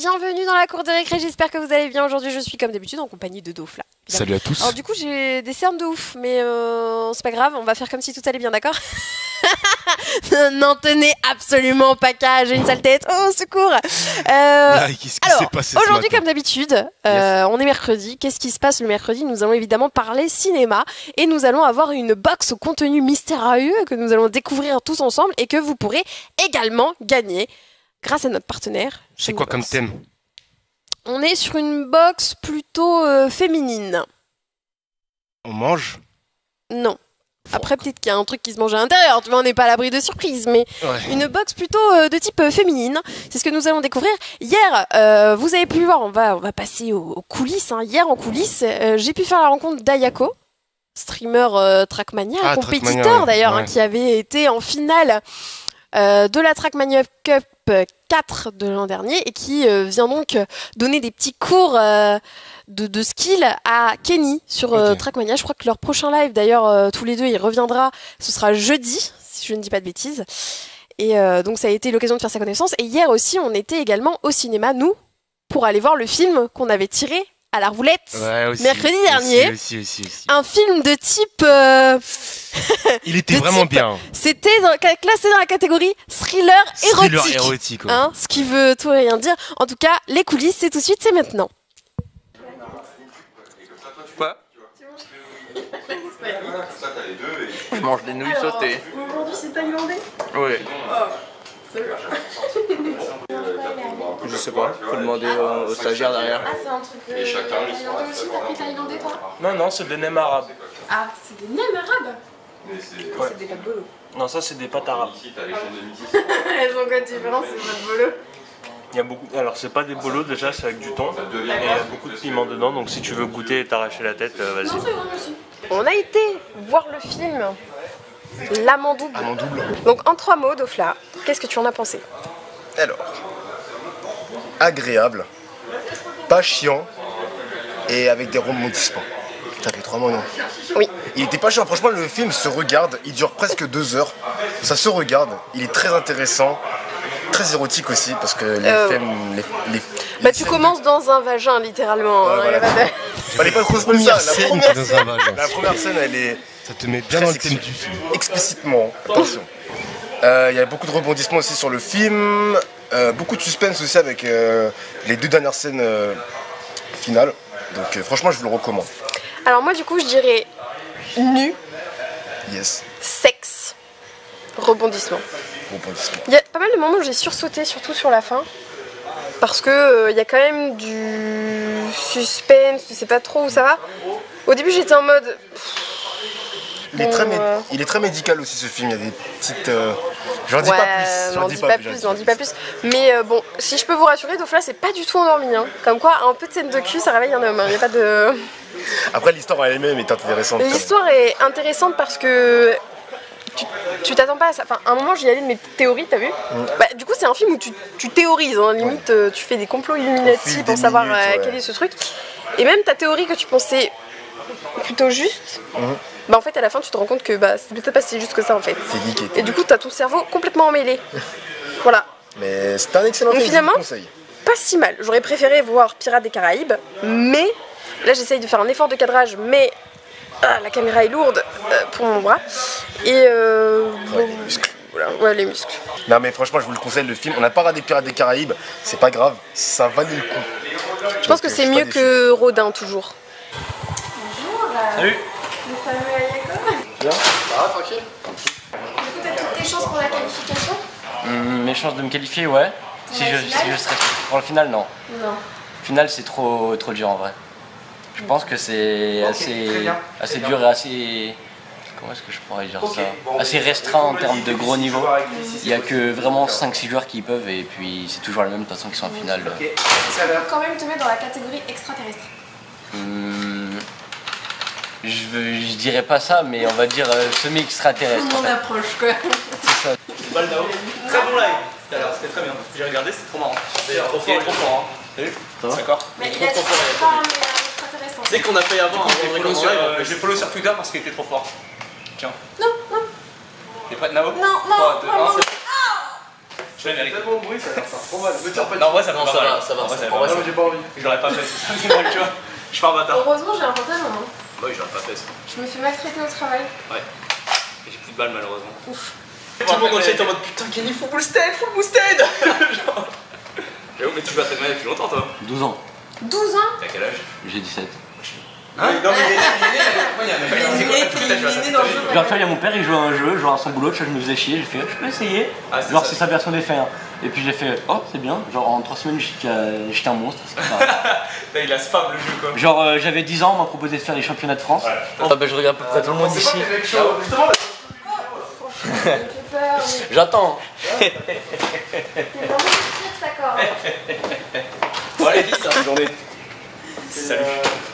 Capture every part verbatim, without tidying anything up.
bienvenue dans la cour des récré, j'espère que vous allez bien. Aujourd'hui je suis comme d'habitude en compagnie de Dofla. Salut à tous. Alors du coup j'ai des cernes de ouf, mais euh, c'est pas grave, on va faire comme si tout allait bien, d'accord? N'en tenez absolument pas qu'à, j'ai une sale tête, oh secours. euh, ouais, Qu'est-ce qui s'est passé aujourd'hui comme d'habitude, euh, yes. on est mercredi. Qu'est-ce qui se passe le mercredi? Nous allons évidemment parler cinéma et nous allons avoir une box au contenu mystérieux que nous allons découvrir tous ensemble et que vous pourrez également gagner grâce à notre partenaire. C'est quoi comme thème? On est sur une box plutôt euh, féminine. On mange? Non. Après, peut-être qu'il y a un truc qui se mange à l'intérieur, tu vois, on n'est pas à l'abri de surprise, mais ouais. Une box plutôt euh, de type euh, féminine, c'est ce que nous allons découvrir. Hier, euh, vous avez pu voir, on va, on va passer aux, aux coulisses, hein. Hier en coulisses, euh, j'ai pu faire la rencontre d'Ayako, streamer euh, Trackmania, ah, compétiteur Trackmania, ouais. d'ailleurs, ouais. hein, qui avait été en finale euh, de la Trackmania Cup quatre de l'an dernier et qui euh, vient donc donner des petits cours euh, de, de skill à Kenny sur euh, okay. Trackmania. Je crois que leur prochain live, d'ailleurs, euh, tous les deux, il reviendra, ce sera jeudi, si je ne dis pas de bêtises. Et euh, donc ça a été l'occasion de faire sa connaissance. Et hier aussi, on était également au cinéma, nous, pour aller voir le film qu'on avait tiré à la roulette ouais, aussi, mercredi dernier. Aussi, aussi, aussi, aussi. Un film de type... Euh... Il était vraiment type, bien. C'était classé dans la catégorie thriller érotique. Thriller érotique, ouais. hein, ce qui veut tout et rien dire. En tout cas, les coulisses, c'est tout de suite, c'est maintenant. Quoi? Je mange des nouilles Alors, sautées. Aujourd'hui, c'est thaïlandais? Oui. Oh, Je sais pas, faut demander euh, aux stagiaires derrière. Ah, c'est un truc de... Et chacun, ils sont aussi, t'as pris thaïlandais, toi? Non, non, c'est des nems arabes. Ah, c'est des nems arabes? Ouais. C'est des pâtes bolo. Non, ça, c'est des pâtes arabes. Elles ont quoi de différent, c'est des pâtes bolo? Il y a beaucoup... Alors, c'est pas des bolos, déjà, c'est avec du thon. Et il y a beaucoup de piment dedans, donc si tu veux goûter et t'arracher la tête, euh, vas-y. Non, c'est bon, aussi. On a été voir le film L'Amant double. Donc, en trois mots, Dofla, qu'est-ce que tu en as pensé? Alors, agréable, pas chiant et avec des rebondissements. Ça fait trois mots, non? Oui. Il était pas chiant, franchement, le film se regarde, il dure presque deux heures. Ça se regarde, il est très intéressant, très érotique aussi, parce que les euh... femmes... Les, les, bah, les tu commences de... dans un vagin, littéralement. Ouais, hein, voilà. de... Fallait pas trop spoiler ça. La première scène, la première scène, elle est... Ça te met bien dans le thème du film. Explicitement, attention. Il euh, y a beaucoup de rebondissements aussi sur le film, euh, beaucoup de suspense aussi avec euh, les deux dernières scènes euh, finales. Donc euh, franchement, je vous le recommande. Alors moi, du coup, je dirais nu, yes. sexe, rebondissement. Rebondissement. Il y a pas mal de moments où j'ai sursauté, surtout sur la fin. Parce que il euh, y a quand même du suspense, tu sais pas trop où ça va. Au début, j'étais en mode... Il est, très euh... il est très médical aussi ce film, il y a des petites... Euh... J'en dis ouais, pas plus, j'en dis pas plus, j'en dis pas plus. Mais euh, bon, si je peux vous rassurer, Dofla c'est pas du tout endormi. Hein. Comme quoi, un peu de scène de cul, ça réveille un homme, il hein. n'y a pas de... Après l'histoire elle-même est intéressante. L'histoire est intéressante parce que tu t'attends pas à ça. Enfin, à un moment j'y allais de mes théories, t'as vu mm. bah, du coup c'est un film où tu, tu théorises, hein. limite ouais. euh, tu fais des complots Illuminati pour savoir minutes, euh, ouais. quel est ce truc. Et même ta théorie que tu pensais plutôt juste... Mm. Bah en fait à la fin tu te rends compte que bah c'est peut-être pas si juste que ça en fait. C'est niqué. Et du coup t'as ton cerveau complètement emmêlé. Voilà. Mais c'est un excellent film, finalement, conseil. Pas si mal. J'aurais préféré voir Pirates des Caraïbes, mais là j'essaye de faire un effort de cadrage, mais ah, la caméra est lourde euh, pour mon bras. Et euh, ouais, les muscles. Voilà, ouais les muscles. Non mais franchement je vous le conseille le film. On n'a pas regardé Pirates des Caraïbes, c'est pas grave, ça valait le coup. Je pense que c'est mieux que Rodin toujours. Bonjour. Salut. Le fameux Ayako. Bien, ça va, tranquille. Du coup, t'as toutes tes chances pour la qualification? mmh, Mes chances de me qualifier, ouais. Si je, si je serais... Pour le final, non. Non. Le final, c'est trop, trop dur en vrai. Je pense que c'est okay, assez, assez dur et assez... Comment est-ce que je pourrais dire okay. ça bon, Assez restreint en termes de gros niveau. Il n'y a que vraiment cinq six joueurs qui y peuvent et puis c'est toujours la même de toute façon qui sont en finale. Okay. Ça va quand même te mettre dans la catégorie extraterrestre. Mmh... Je, veux, je dirais pas ça, mais on va dire euh, semi-extraterrestre. Tout le monde en fait. approche quoi. C'est ça. Baldao. Très bon live. Alors c'était très bien. J'ai regardé, c'était trop marrant. C'est trop fort, trop fort. Salut. D'accord. Mais il a dit pas un extraterrestre. Tu sais qu'on a failli avoir un j'ai follow sur Twitter parce qu'il était trop fort. Tiens. Non, non. T'es prêt, Nao? Non, non, trois, deux, un, Je fais tellement de bruit, ça va faire trop mal. Me tire pas. Non, moi ça Non, va ça mal. va, ça va, Moi, ça ça va. va. Non, j'ai pas envie. Je l'aurais pas fait, c'est ça, c'est mal, tu vois. Je suis pas un bâtard. Heureusement, j'ai un pantalon. Hein. Bah oui, je l'aurais pas fait ça. Je me fais maltraiter au travail. Ouais. J'ai plus de balles malheureusement. Ouf. Tout le monde dans le chat est en mode putain, Kenny, full boosted, full boosted. Genre. J'avoue, mais tu joues à Trackmania depuis longtemps toi. douze ans. douze ans. T'as quel âge? J'ai dix-sept. Hein? Non, mais il est né, il est né, il y a Genre, tu vois, il y a mon père, il jouait à un jeu, genre à son boulot, tu vois, je me faisais chier, j'ai fait, je peux essayer. Ah, Genre, c'est sa version des faits. Hein. Et puis j'ai fait, oh, c'est bien. Genre, en trois semaines, j'étais j'étais un monstre. Il a spam le jeu quoi. Genre, euh, j'avais dix ans, on m'a proposé de faire les championnats de France. Ouais. Ah, bah, je regarde à peu près tout le monde ici. J'attends. Bon, allez, dis ça, journée. Salut.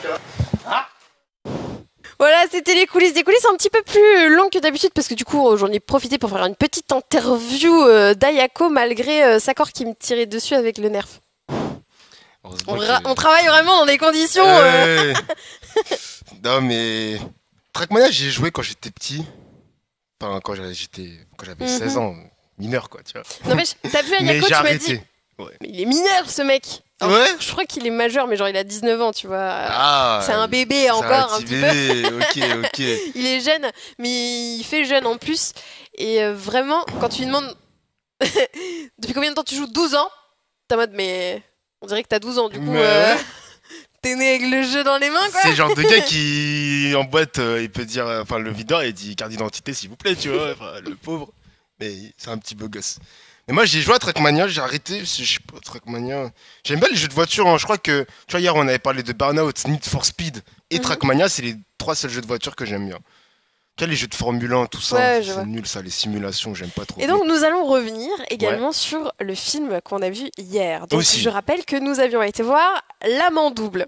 Voilà, c'était les coulisses. Des coulisses un petit peu plus longues que d'habitude parce que du coup, j'en ai profité pour faire une petite interview euh, d'Ayako malgré euh, sa corps qui me tirait dessus avec le nerf. On, ra- on travaille vraiment dans des conditions. Euh... Euh... non, mais. Trackmania, j'ai joué quand j'étais petit. Enfin, quand j'étais, quand j'avais Mm-hmm. seize ans, mineur quoi, tu vois. Non, mais t'as vu Mais Ayako, j'ai tu m'as arrêté. dit. Ouais. Mais il est mineur ce mec. Alors, Ouais. Je crois qu'il est majeur, mais genre il a dix-neuf ans, tu vois. Ah, c'est un bébé c'est encore, un, petit petit bébé. peu. Ok, ok. Il est jeune, mais il fait jeune en plus. Et euh, vraiment, quand tu lui demandes depuis combien de temps tu joues, douze ans, t'es en mode, mais on dirait que t'as douze ans, du coup, Mais euh, ouais. t'es né avec le jeu dans les mains, quoi. C'est le genre de gars qui, en boîte, euh, il peut dire, euh, enfin, le videur, il dit carte d'identité, s'il vous plaît, tu vois, enfin, le pauvre. Mais c'est un petit beau gosse. Mais moi, j'ai joué à Trackmania, j'ai arrêté, parce que je sais pas, Trackmania. J'aime bien les jeux de voiture, hein. Je crois que, tu vois, hier, on avait parlé de Burnout, Need for Speed et Mhm. Trackmania, c'est les trois seuls jeux de voiture que j'aime bien. Tu vois, les jeux de Formule un, tout ça, Ouais, je vois. c'est nul, ça, les simulations, j'aime pas trop. Et donc nous allons revenir également sur le film qu'on a vu hier. Donc Aussi. je rappelle que nous avions été voir L'Amant double.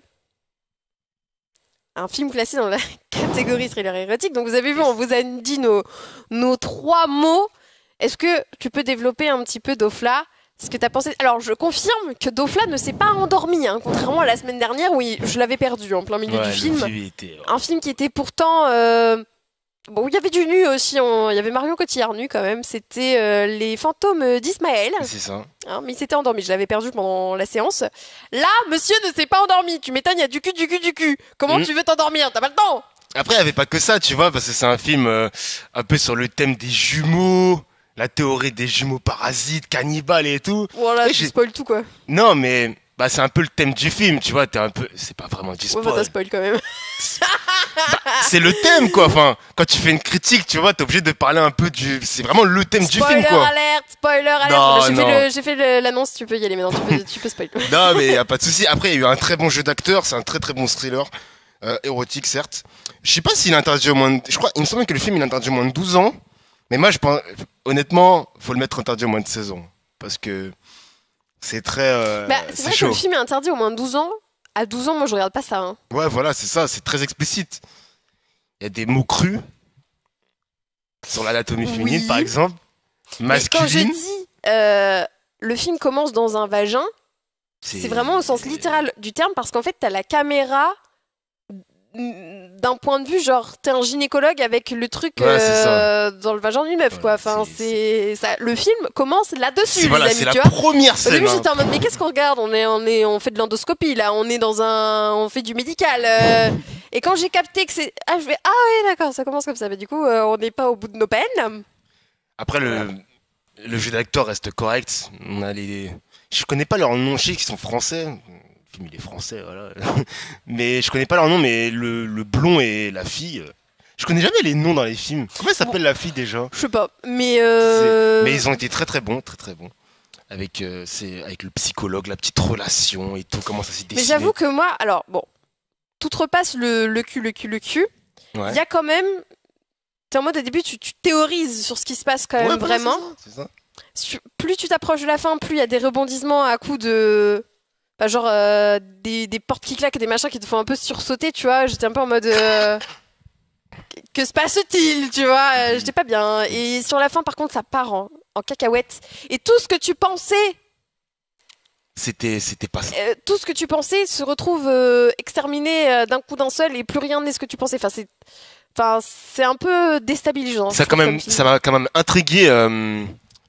Un film classé dans la catégorie thriller érotique. Donc vous avez vu, on vous a dit nos, nos trois mots. Est-ce que tu peux développer un petit peu Dofla ce que tu as pensé? Alors je confirme que Dofla ne s'est pas endormi, hein, contrairement à la semaine dernière où il- je l'avais perdu en plein milieu Ouais, du le film. film, il était, ouais. Un film qui était pourtant... euh, Bon, il y avait du nu aussi, on- il y avait Marion Cotillard nu quand même, c'était euh, Les fantômes d'Ismaël, C'est ça. hein, mais il s'était endormi, je l'avais perdu pendant la séance. Là, monsieur ne s'est pas endormi, tu m'étonnes, il y a du cul, du cul, du cul. Comment Mhm. tu veux t'endormir? T'as pas le temps? Après, il n'y avait pas que ça, tu vois, parce que c'est un film euh, un peu sur le thème des jumeaux, la théorie des jumeaux parasites, cannibales et tout. Voilà, Et tu j'ai- spoil tout quoi. Non, mais bah, c'est un peu le thème du film, tu vois, t'es un peu... C'est pas vraiment du Ouais, spoil. bah t'as spoil quand même. C'est le thème, quoi. Enfin, quand tu fais une critique, tu vois, t'es obligé de parler un peu du... C'est vraiment le thème du Spoiler film, quoi. alerte, spoiler alerte. Non, Voilà, j'ai non. fait le- j'ai fait le- l'annonce, tu peux y aller maintenant, tu peux, tu peux spoil. Non, mais y a pas de souci. Après, il y a eu un très bon jeu d'acteur, c'est un très très bon thriller. Euh, érotique, certes. Je sais pas s'il est interdit au moins de... Je crois, il me semble que le film il est interdit au moins de douze ans. Mais moi, je pense... Honnêtement, faut le mettre interdit au moins de seize ans. Parce que... C'est très... euh, Bah, c'est c'est vrai que chaud. le film est interdit au moins de douze ans. À douze ans, moi je regarde pas ça. Hein. Ouais, voilà, c'est ça, c'est très explicite. Il y a des mots crus sur l'anatomie Oui. féminine, par exemple. Mais quand je Masculine. dis euh, le film commence dans un vagin, c'est vraiment au sens littéral du terme parce qu'en fait, t'as la caméra mm, d'un point de vue, genre, t'es un gynécologue avec le truc Ouais, c'est euh, dans le vagin d'une meuf, Ouais, quoi. Enfin, c'est- c'est ça. Le film commence là-dessus, C'est les voilà, amis, c'est tu la vois. première Au scène. début, hein. j'étais en mode, mais qu'est-ce qu'on regarde? On est, on est, on fait de l'endoscopie là. On est dans un, on fait du médical. euh. Et quand j'ai capté que c'est, ah, je vais, ah oui, d'accord, ça commence comme ça. Mais du coup, euh, on n'est pas au bout de nos peines. Après, le, le jeu d'acteur reste correct. On a les... Je connais pas leurs noms, je sais qu'ils sont français. Le film, il est français, voilà. Mais je connais pas leurs noms, mais le, le blond et la fille... euh, Je connais jamais les noms dans les films. Comment elle s'appelle la fille déjà? Je sais pas, mais euh... C'est- Mais ils ont été très très bons, très très bons. Avec, euh, c'est, avec le psychologue, la petite relation et tout, comment ça s'est Mais dessiné. j'avoue que moi, alors bon, tout repasse le, le cul, le cul, le cul. Il Ouais. y a quand même, t'es en mode au début, tu, tu théorises sur ce qui se passe quand même Ouais, voilà, vraiment. c'est ça, c'est ça. Su- Plus tu t'approches de la fin, plus il y a des rebondissements à coups de, bah, genre euh, des, des portes qui claquent, des machins qui te font un peu sursauter, tu vois. J'étais un peu en mode. euh, Que se passe-t-il, tu vois? euh, J'étais pas bien. Et sur la fin, par contre, ça part en, en cacahuète. Et tout ce que tu pensais, C'était, c'était pas ça. euh, tout ce que tu pensais se retrouve euh, exterminé euh, d'un coup d'un seul et plus rien n'est ce que tu pensais. Enfin, c'est, enfin, c'est un peu déstabilisant. Ça, je quand trouve, même, comme film. ça m'a quand même intrigué. euh,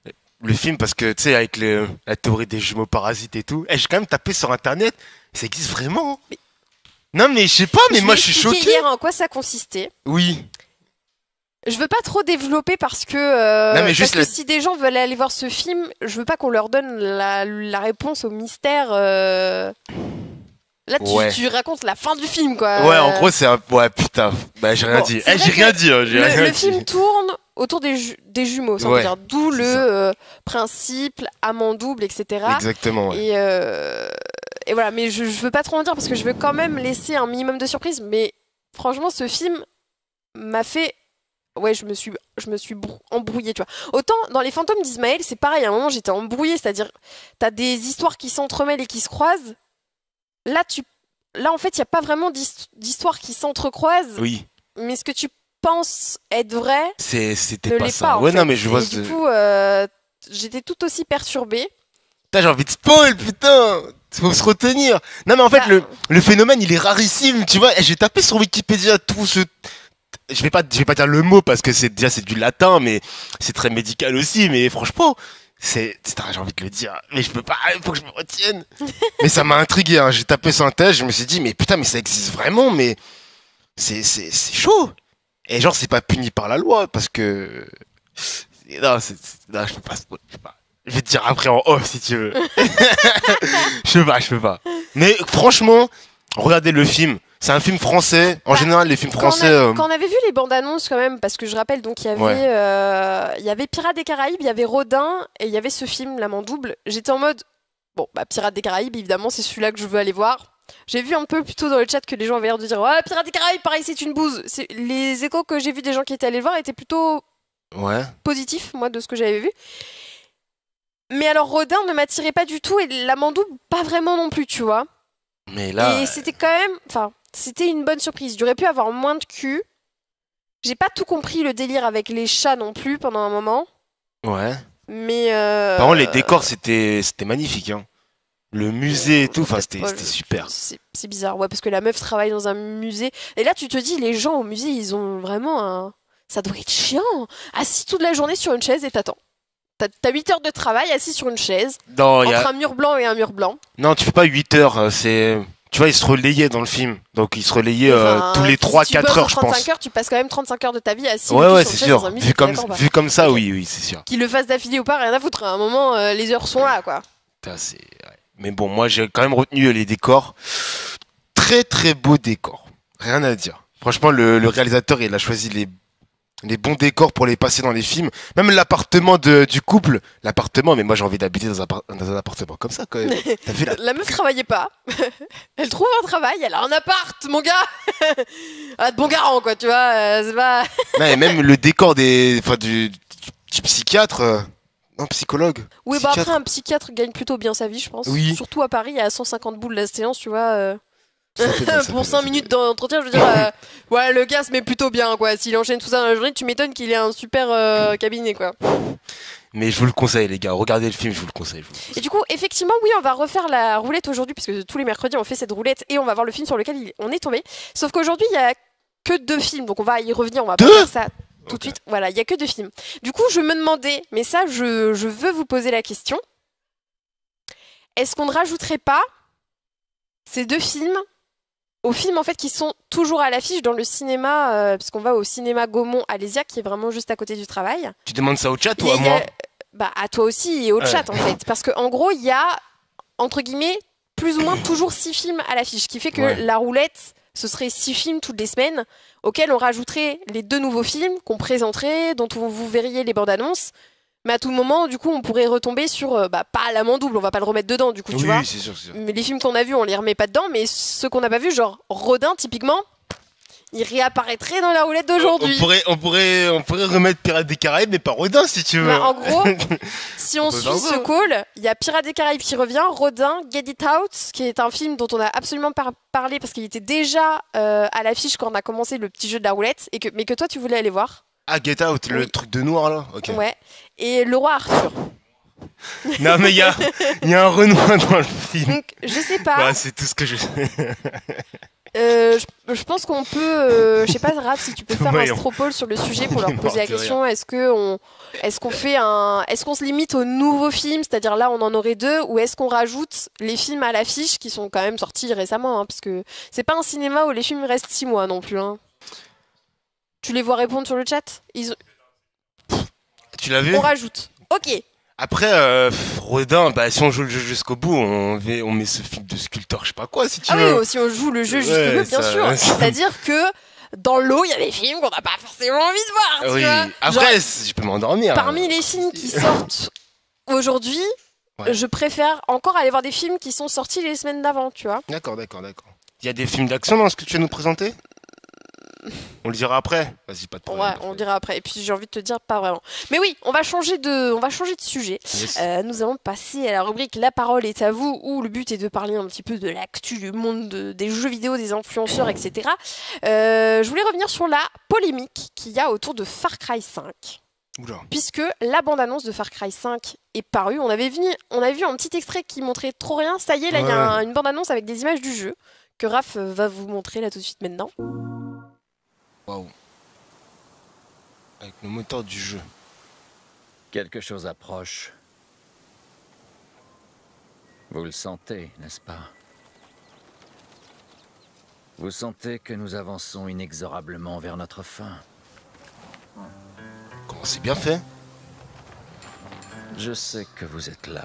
le film parce que tu sais avec le, la théorie des jumeaux parasites et tout, eh, j'ai quand même tapé sur internet, ça existe vraiment. Mais... Non mais je sais pas, mais je moi je suis choqué. Hier en quoi ça consistait. Oui. Je veux pas trop développer parce que, euh, non, mais juste parce que la... si des gens veulent aller voir ce film, je veux pas qu'on leur donne la, la réponse au mystère. Euh... Là, tu, ouais. tu racontes la fin du film, quoi. Ouais, en gros, c'est un... Ouais, putain. Bah, j'ai rien bon, dit. Eh, j'ai rien dit. Hein, j'ai le, rien le dit. film tourne autour des, ju des jumeaux, ça veut ouais, dire d'où le euh, principe, amant double, et cetera. Exactement, ouais. Et, euh... Et voilà, mais je, je veux pas trop en dire parce que je veux quand même laisser un minimum de surprise. Mais franchement, ce film m'a fait... Ouais, je me suis, je me suis embrouillée, tu vois. Autant dans Les Fantômes d'Ismaël, c'est pareil. À un moment, j'étais embrouillée, c'est-à-dire, t'as des histoires qui s'entremêlent et qui se croisent. Là, tu, là, en fait, il y a pas vraiment d'histoires qui s'entrecroisent. Oui. Mais ce que tu penses être vrai, c'est, c'était ne pas l'est ça. pas. En ouais, fait. non, mais je vois. Et du coup, euh, j'étais tout aussi perturbée. Putain, j'ai envie de spoil, putain. Faut se retenir. Non, mais en fait, bah... le, le phénomène, il est rarissime, tu vois. J'ai tapé sur Wikipédia tout ce. Je vais pas, je vais pas dire le mot parce que c'est déjà c'est du latin, mais c'est très médical aussi. Mais franchement, c'est, j'ai envie de le dire, mais je peux pas, il faut que je me retienne. Mais ça m'a intrigué. Hein. J'ai tapé sur un test, je me suis dit, mais putain, mais ça existe vraiment, mais c'est, c'est, c'est chaud. Et genre, c'est pas puni par la loi parce que non, c'est, non, je peux pas, je peux pas. Je vais te dire après en off si tu veux. Je peux pas, je peux pas. Mais franchement, regardez le film. C'est un film français. En bah, général, les films français. Quand on, a, euh... quand on avait vu les bandes annonces, quand même, parce que je rappelle, donc il y avait, ouais. euh, il y avait Pirates des Caraïbes, il y avait Rodin, et il y avait ce film, L'Amant double. J'étais en mode, bon, bah Pirates des Caraïbes, évidemment, c'est celui-là que je veux aller voir. J'ai vu un peu plutôt dans le chat que les gens avaient l'air de dire, ouais, Pirates des Caraïbes, pareil, c'est une bouse. Les échos que j'ai vus des gens qui étaient allés le voir étaient plutôt ouais. positifs, moi, de ce que j'avais vu. Mais alors, Rodin ne m'attirait pas du tout, et L'Amant double, pas vraiment non plus, tu vois. Mais là. Et c'était quand même, enfin. C'était une bonne surprise. J'aurais pu avoir moins de cul. J'ai pas tout compris le délire avec les chats non plus pendant un moment. Ouais. Mais. Euh... Par contre, les décors, c'était, c'était magnifique. Hein. Le musée et tout, enfin, c'était, c'était super. C'est, c'est bizarre, ouais, parce que la meuf travaille dans un musée. Et là, tu te dis, les gens au musée, ils ont vraiment un. Ça doit être chiant. Assis toute la journée sur une chaise et t'attends. T'as, t'as huit heures de travail assis sur une chaise. Non, entre a... un mur blanc et un mur blanc. Non, tu fais pas huit heures, c'est. Tu vois, il se relayait dans le film. Donc, il se relayait euh, enfin, tous les trois quatre heures, je pense. trente-cinq heures, tu passes quand même trente-cinq heures de ta vie assis. Ouais, ouais, c'est sûr. Vu comme, vu comme ça, okay. oui, oui, c'est sûr. Qu'il le fasse d'affilée ou pas, rien à foutre. À un moment, euh, les heures sont là, quoi. Putain, c'est... Ouais. Mais bon, moi, j'ai quand même retenu les décors. Très, très beaux décors. Rien à dire. Franchement, le, le réalisateur, il a choisi les... les bons décors pour les passer dans les films. Même l'appartement de, du couple. L'appartement, mais moi j'ai envie d'habiter dans un, dans un appartement comme ça quand même. T'as vu la... la meuf travaillait pas. Elle trouve un travail, elle a un appart, mon gars. Elle a de bons garants, quoi, tu vois. Euh, c'est pas... non, et même le décor des, enfin, du, du, du psychiatre. Euh... Non, psychologue. Oui, psychiatre. bah après, un psychiatre gagne plutôt bien sa vie, je pense. Oui. Surtout à Paris, à cent cinquante boules la séance, tu vois. Euh... Pour cinq minutes d'entretien, je veux dire, euh, ouais, le gars se met plutôt bien, quoi. S'il enchaîne tout ça dans la journée, tu m'étonnes qu'il ait un super euh, cabinet, quoi. Mais je vous le conseille, les gars. Regardez le film, je vous le conseille. Je vous le conseille. Et du coup, effectivement, oui, on va refaire la roulette aujourd'hui, parce que tous les mercredis, on fait cette roulette et on va voir le film sur lequel il, on est tombé. Sauf qu'aujourd'hui, il y a que deux films, donc on va y revenir, on va deux pas faire ça tout de okay. suite. Voilà, il y a que deux films. Du coup, je me demandais, mais ça, je, je veux vous poser la question. Est-ce qu'on ne rajouterait pas ces deux films aux films en fait qui sont toujours à l'affiche dans le cinéma, euh, parce qu'on va au cinéma Gaumont à Léziac qui est vraiment juste à côté du travail. Tu demandes ça au chat ou à moi? Bah à toi aussi et au ouais. chat en fait, parce que en gros il y a entre guillemets plus ou moins toujours six films à l'affiche, ce qui fait que ouais. la roulette ce serait six films toutes les semaines auxquels on rajouterait les deux nouveaux films qu'on présenterait, dont vous verriez les bandes annonces. Mais à tout moment, du coup, on pourrait retomber sur, euh, bah, pas L'Amant double, on va pas le remettre dedans, du coup, tu oui, vois. Oui, c'est sûr, c'est sûr. Mais les films qu'on a vus, on les remet pas dedans, mais ceux qu'on n'a pas vus, genre Rodin, typiquement, il réapparaîtrait dans la roulette d'aujourd'hui. On pourrait, on pourrait, on pourrait remettre Pirates des Caraïbes, mais pas Rodin, si tu veux. Bah, en gros, si on, on suit ce call, il y a Pirates des Caraïbes qui revient, Rodin, Get It Out, qui est un film dont on a absolument pas parlé parce qu'il était déjà euh, à l'affiche quand on a commencé le petit jeu de la roulette, et que, mais que toi, tu voulais aller voir. Ah, Get Out, oui. Le truc de noir là. Okay. Ouais. Et Le Roi Arthur. Non, mais il y a, y a un Renoir dans le film. Donc, je sais pas. Bah, c'est tout ce que je sais. Euh, je, je pense qu'on peut, euh, je sais pas, Raph, si tu peux faire Voyons. un stropole sur le sujet pour leur Il est poser la mort de question. Est-ce que on, est-ce qu'on fait un, est-ce qu'on se limite aux nouveaux films, c'est-à-dire là on en aurait deux, ou est-ce qu'on rajoute les films à l'affiche qui sont quand même sortis récemment, hein, parce que c'est pas un cinéma où les films restent six mois non plus. Hein. Tu les vois répondre sur le chat? Ils... Tu l'as vu? On rajoute. Ok. Après, euh, Rodin, bah, si on joue le jeu jusqu'au bout, on, on met ce film de sculpteur, je sais pas quoi, si tu Ah veux. oui, si on joue le jeu jusqu'au Ouais, bout, bien ça- sûr. ça- C'est-à-dire que dans l'eau, il y a des films qu'on n'a pas forcément envie de voir. Tu Oui. vois. Après, Genre, c'est- je peux m'endormir. parmi les films qui sortent aujourd'hui, Ouais. je préfère encore aller voir des films qui sont sortis les semaines d'avant, tu vois. D'accord, d'accord, d'accord. Il y a des films d'action dans ce que tu viens de nous présenter? On le dira après. Vas-y, pas de problème. Ouais, on le dira après. Et puis j'ai envie de te dire pas vraiment. Mais oui, on va changer de, on va changer de sujet. Yes. Euh, nous allons passer à la rubrique La parole est à vous, où le but est de parler un petit peu de l'actu du monde de- des jeux vidéo, des influenceurs, et cetera. Euh, je voulais revenir sur la polémique qu'il y a autour de Far Cry cinq. Oula. Puisque la bande-annonce de Far Cry cinq est parue. On avait, vu, on avait vu un petit extrait qui montrait trop rien. Ça y est, là, il y a Ouais. un- une bande-annonce avec des images du jeu que Raph euh, va vous montrer là tout de suite maintenant. Waouh. Avec le moteur du jeu. Quelque chose approche. Vous le sentez, n'est-ce pas? Vous sentez que nous avançons inexorablement vers notre fin. Comment c'est bien fait? Je sais que vous êtes là.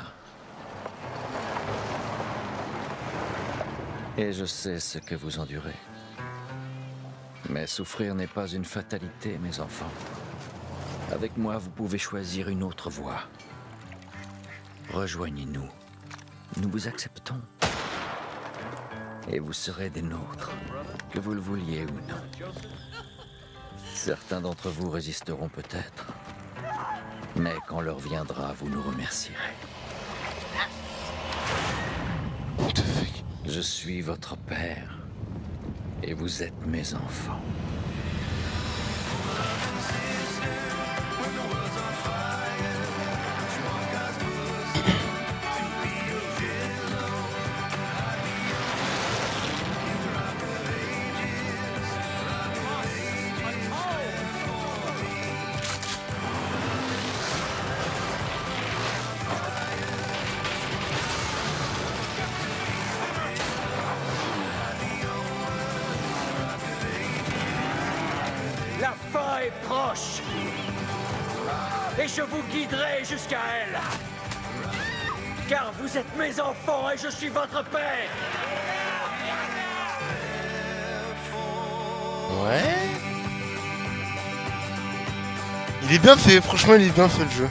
Et je sais ce que vous endurez. Mais souffrir n'est pas une fatalité, mes enfants. Avec moi, vous pouvez choisir une autre voie. Rejoignez-nous. Nous vous acceptons. Et vous serez des nôtres, que vous le vouliez ou non. Certains d'entre vous résisteront peut-être. Mais quand l'heure viendra, vous nous remercierez. What the fuck? Je suis votre père. Et vous êtes mes enfants. La fin est proche. Et je vous guiderai jusqu'à elle. Car vous êtes mes enfants et je suis votre père. Ouais. Il est bien fait, franchement, il est bien fait le jeu.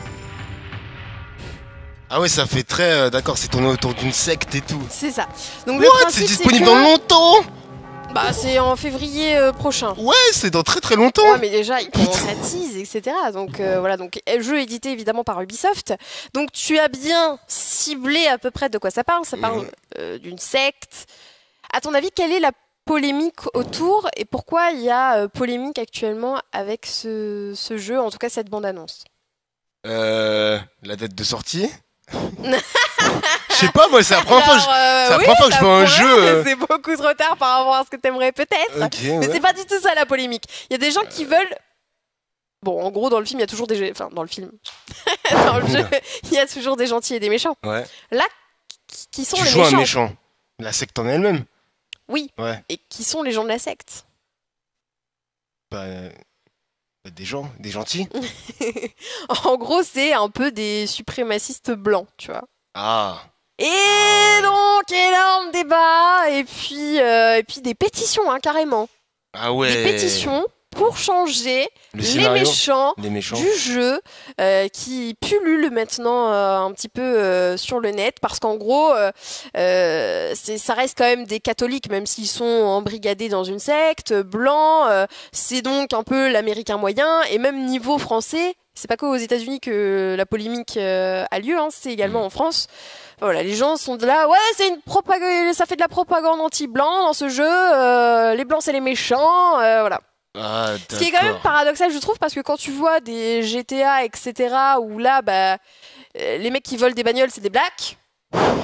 Ah ouais, ça fait très... euh, D'accord, c'est tourné autour d'une secte et tout. C'est ça. Donc le What? principe, C'est disponible que- dans longtemps? Bah, c'est en février euh, prochain. Ouais, c'est dans très très longtemps. Ouais, mais déjà, ils commencent à tease, et cetera. Donc euh, voilà, donc euh, jeu édité évidemment par Ubisoft. Donc tu as bien ciblé à peu près de quoi ça parle. Ça parle Mhm. euh, d'une secte. À ton avis, quelle est la polémique autour et pourquoi il y a euh, polémique actuellement avec ce, ce jeu, en tout cas cette bande-annonce? Euh... La date de sortie? Je sais pas, moi, c'est la première fois que je... Alors, euh, c'est la oui, première fois que je ça vois un pourrait, jeu, mais euh. C'est beaucoup trop tard par rapport à ce que t'aimerais peut-être. Ok, Mais ouais. c'est pas du tout ça la polémique. Il y a des gens qui veulent. Bon, en gros, dans le film, il y a toujours des. Enfin, dans le film. Dans le jeu, il y a toujours des gentils et des méchants. Ouais. Là, qui- qui sont Tu les joues méchants? un méchant. La secte en elle-même. Oui. Ouais. Et qui sont les gens de la secte? Bah, euh, des gens, des gentils. En gros, c'est un peu des suprémacistes blancs, tu vois. Ah. Et donc, énorme débat, et puis, euh, et puis des pétitions, hein, carrément. Ah ouais. Des pétitions pour changer Le les scénario, méchants, les méchants. du jeu euh, qui pullulent maintenant euh, un petit peu euh, sur le net, parce qu'en gros, euh, euh, c'est- ça reste quand même des catholiques, même s'ils sont embrigadés dans une secte, blancs, euh, c'est donc un peu l'américain moyen, et même niveau français, c'est pas qu'aux États-Unis que la polémique euh, a lieu, hein, c'est également en France. Voilà, les gens sont de là, ouais, c'est une propagande, ça fait de la propagande anti-blanc dans ce jeu, euh, les blancs c'est les méchants, euh, voilà. Ah, Ce qui est quand même d'accord. paradoxal, je trouve, parce que quand tu vois des G T A, et cetera, où là, bah, euh, les mecs qui volent des bagnoles, c'est des blacks.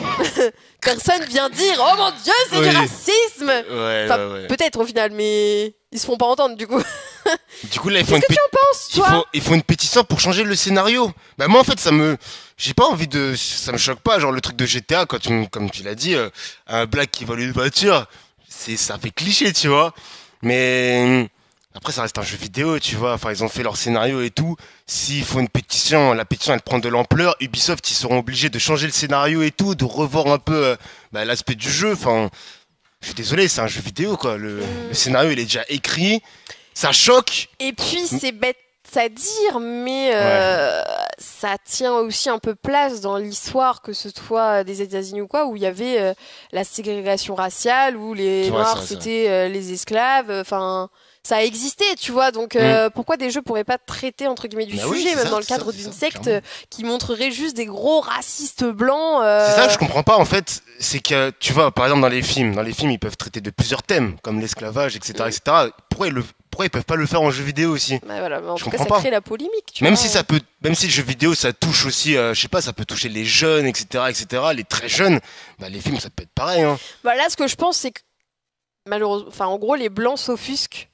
personne vient dire oh mon dieu c'est Oui. du racisme. Ouais, Enfin, ouais, ouais. peut-être au final, mais ils se font pas entendre du coup. Du coup, là, ils font, une, Qu'est-ce que pé- tu en penses, il toi faut, il faut une pétition pour changer le scénario. Bah, moi, en fait, ça me. J'ai pas envie de. Ça me choque pas. Genre, le truc de G T A, quand tu, m- comme tu l'as dit, euh, un black qui vole une voiture, c'est, ça fait cliché, tu vois. Mais. Après, ça reste un jeu vidéo, tu vois. Enfin, ils ont fait leur scénario et tout. S'il faut une pétition, la pétition, elle prend de l'ampleur. Ubisoft, ils seront obligés de changer le scénario et tout, de revoir un peu euh, bah, l'aspect du jeu. Enfin, je suis désolé, c'est un jeu vidéo, quoi. Le, le scénario, il est déjà écrit. Ça choque. Et puis c'est bête à dire, mais euh, ça tient aussi un peu place dans l'histoire, que ce soit des États-Unis ou quoi, où il y avait euh, la ségrégation raciale, où les Ouais, Noirs c'est vrai, c'est c'était euh, les esclaves. Enfin, ça a existé, tu vois. Donc euh, pourquoi des jeux pourraient pas traiter entre guillemets du Bah oui, sujet, c'est même ça, dans le c'est ça, cadre c'est d'une ça, secte clairement. qui montrerait juste des gros racistes blancs. euh, C'est ça que je comprends pas en fait, c'est que tu vois par exemple dans les films, dans les films ils peuvent traiter de plusieurs thèmes comme l'esclavage, et cetera, Mm. et cetera. Pourquoi ils le, pourquoi ils peuvent pas le faire en jeu vidéo aussi? bah voilà, mais en Je tout cas, comprends ça pas. crée la polémique. Tu Même vois. si ça peut, même si le jeu vidéo ça touche aussi, euh, je sais pas, ça peut toucher les jeunes, et cetera, et cetera. Les très jeunes, bah les films ça peut être pareil. Hein. Bah là, ce que je pense, c'est que malheureusement, enfin, en gros, les blancs s'offusquent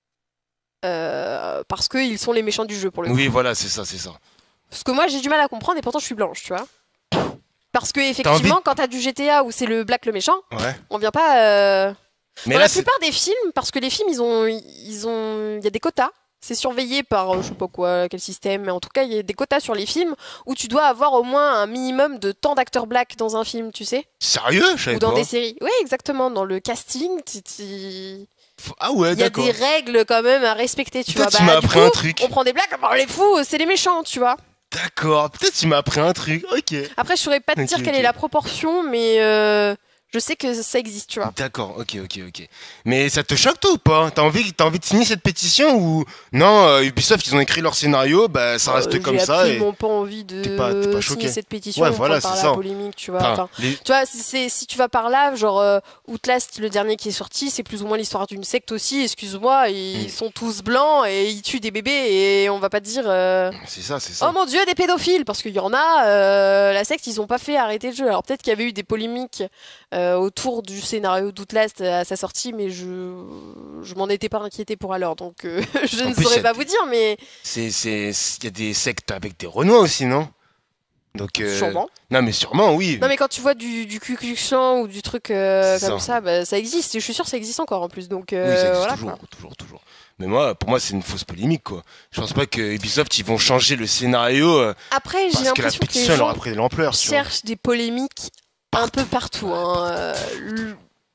euh, parce qu'ils sont les méchants du jeu pour le coup. Oui voilà, c'est ça, c'est ça. Ce que moi, j'ai du mal à comprendre, et pourtant, je suis blanche, tu vois. Parce que envie effectivement, de- quand t'as du G T A où c'est le black le méchant, Ouais. on vient pas. euh, Mais Dans là la c'est, plupart des films, parce que les films, ils ont, ils ont, il y a des quotas. C'est surveillé par, euh, je sais pas quoi, quel système, mais en tout cas, il y a des quotas sur les films où tu dois avoir au moins un minimum de temps d'acteurs black dans un film, tu sais, sérieux, je savais ou dans pas. des séries. Oui, exactement. Dans le casting, tu- tu- Faut- Ah ouais, il y a d'accord. des règles quand même à respecter, tu Peut-être vois. tu m'as du appris coup, un truc. on prend des blacks, alors les fous, c'est les méchants, tu vois. D'accord, peut-être tu m'as appris un truc. Ok. Après, je saurais pas te Ok, dire quelle ok. est la proportion, mais euh, je sais que ça existe, tu vois. D'accord, ok, ok, ok. Mais ça te choque toi ou pas? T'as envie, t'as envie de signer cette pétition ou non? euh, Ubisoft, ils ont écrit leur scénario, bah ça reste Euh, comme J'ai ça. Et... absolument pas envie de t'es pas- t'es pas choqué. signer cette pétition Ouais, pour voilà, par c'est la ça. polémique, tu vois. Enfin, Enfin, les- tu vois, si, c'est- si tu vas par là, genre euh, Outlast, le dernier qui est sorti, c'est plus ou moins l'histoire d'une secte aussi, excuse-moi, ils Mm. sont tous blancs et ils tuent des bébés et on va pas te dire euh, C'est ça, c'est ça. oh mon dieu, des pédophiles, parce qu'il y en a, euh, la secte, ils ont pas fait arrêter le jeu. Alors peut-être qu'il y avait eu des polémiques euh, autour du scénario d'Outlast à sa sortie, mais je, je m'en étais pas inquiété pour alors, donc euh, je En ne plus, saurais il y a pas des- vous dire, mais C'est, c'est, il y a des sectes avec des Renois aussi, non? Donc. euh, sûrement. Non, mais sûrement, oui. Non mais quand tu vois du, du Ku Klux Klan ou du truc euh, C'est comme ça. ça, bah, ça existe. Et je suis sûr que ça existe encore en plus. Donc euh, Oui, ça existe voilà, toujours, quoi. toujours, toujours. Mais moi, pour moi, c'est une fausse polémique, quoi. Je pense pas que Ubisoft, ils vont changer le scénario euh, Après, j'ai parce que la l'impression que, les pétition, elle aura gens pris de l'ampleur, tu vois. cherchent des polémiques un peu partout. Hein. Euh, le-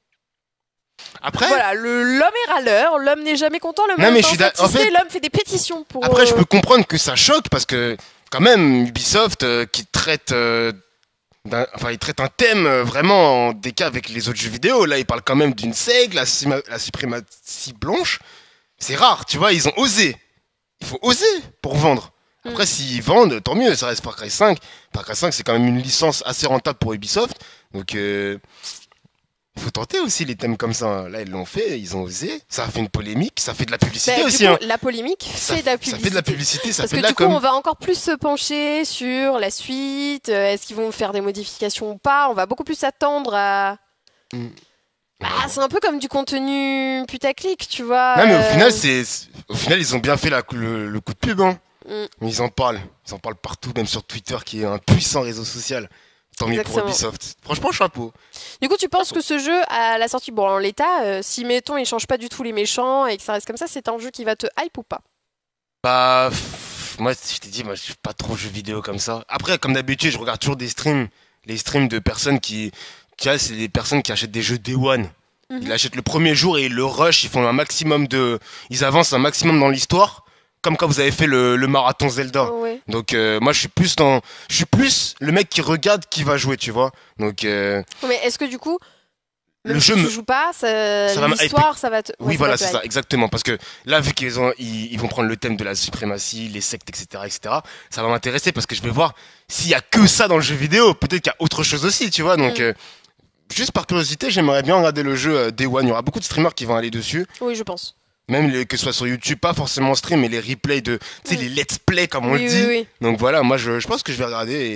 Après, Voilà, le- l'homme est râleur, l'homme n'est jamais content, l'homme Non, mais est je suis d'ac- en insatisfait, fait- l'homme fait des pétitions pour. après, je euh, peux comprendre que ça choque parce que, quand même, Ubisoft, euh, qui traite, euh, d'un- enfin, il traite un thème euh, vraiment en décalé avec les autres jeux vidéo. Là, il parle quand même d'une secte, la, sima- la suprématie blanche. C'est rare, tu vois, ils ont osé. Il faut oser pour vendre. Après, Mm. s'ils vendent, tant mieux, ça reste Far Cry cinq. Far Cry cinq, c'est quand même une licence assez rentable pour Ubisoft. Donc, euh, il faut tenter aussi les thèmes comme ça. Là, ils l'ont fait, ils ont osé. Ça a fait une polémique, ça fait de la publicité bah, du aussi. coup, hein. la polémique Ça, fait de la ça publicité. fait de la publicité, ça Parce fait que de la du coup, com. on va encore plus se pencher sur la suite. euh, Est-ce qu'ils vont faire des modifications ou pas? On va beaucoup plus s'attendre à. Mm. Bah, c'est un peu comme du contenu putaclic, tu vois. Non, mais au euh, final, c'est, c'est- au final, ils ont bien fait la, le, le coup de pub. Hein. Mm. Ils en parlent. Ils en parlent partout, même sur Twitter, qui est un puissant réseau social. Tant mieux pour Exactement. Ubisoft. Franchement, chapeau. Du coup, tu penses que ce jeu, à la sortie, bon, en l'état, euh, si mettons, il change pas du tout les méchants et que ça reste comme ça, c'est un jeu qui va te hype ou pas? Bah, pff, moi, je t'ai dit, moi, je suis pas trop jeu vidéo comme ça. Après, comme d'habitude, je regarde toujours des streams. Les streams de personnes qui. Tu vois, c'est des personnes qui achètent des jeux Day One. Mhm. Ils l'achètent le premier jour et ils le rush. Ils font un maximum de. Ils avancent un maximum dans l'histoire. Comme quand vous avez fait le, le marathon Zelda. Oh, ouais. Donc, euh, moi, je suis plus dans. Je suis plus le mec qui regarde qui va jouer, tu vois. Donc, euh, Mais est-ce que du coup, même Le si jeu tu me- joues pas, ça, Ça va me l'histoire, ça va te. ouais, oui, ça voilà, va te c'est ça, hype. exactement. Parce que là, vu qu'ils ont, ils, ils vont prendre le thème de la suprématie, les sectes, et cetera, et cetera, ça va m'intéresser parce que je vais voir s'il y a que ça dans le jeu vidéo. Peut-être qu'il y a autre chose aussi, tu vois. Donc, Mm. euh, juste par curiosité, j'aimerais bien regarder le jeu euh, Day One. Il y aura beaucoup de streamers qui vont aller dessus. Oui, je pense. Même les- que ce soit sur YouTube, pas forcément en stream, mais les replays de, tu sais, Mm. les let's play, comme on Oui, le dit. oui, oui. Donc voilà, moi, je, je pense que je vais regarder et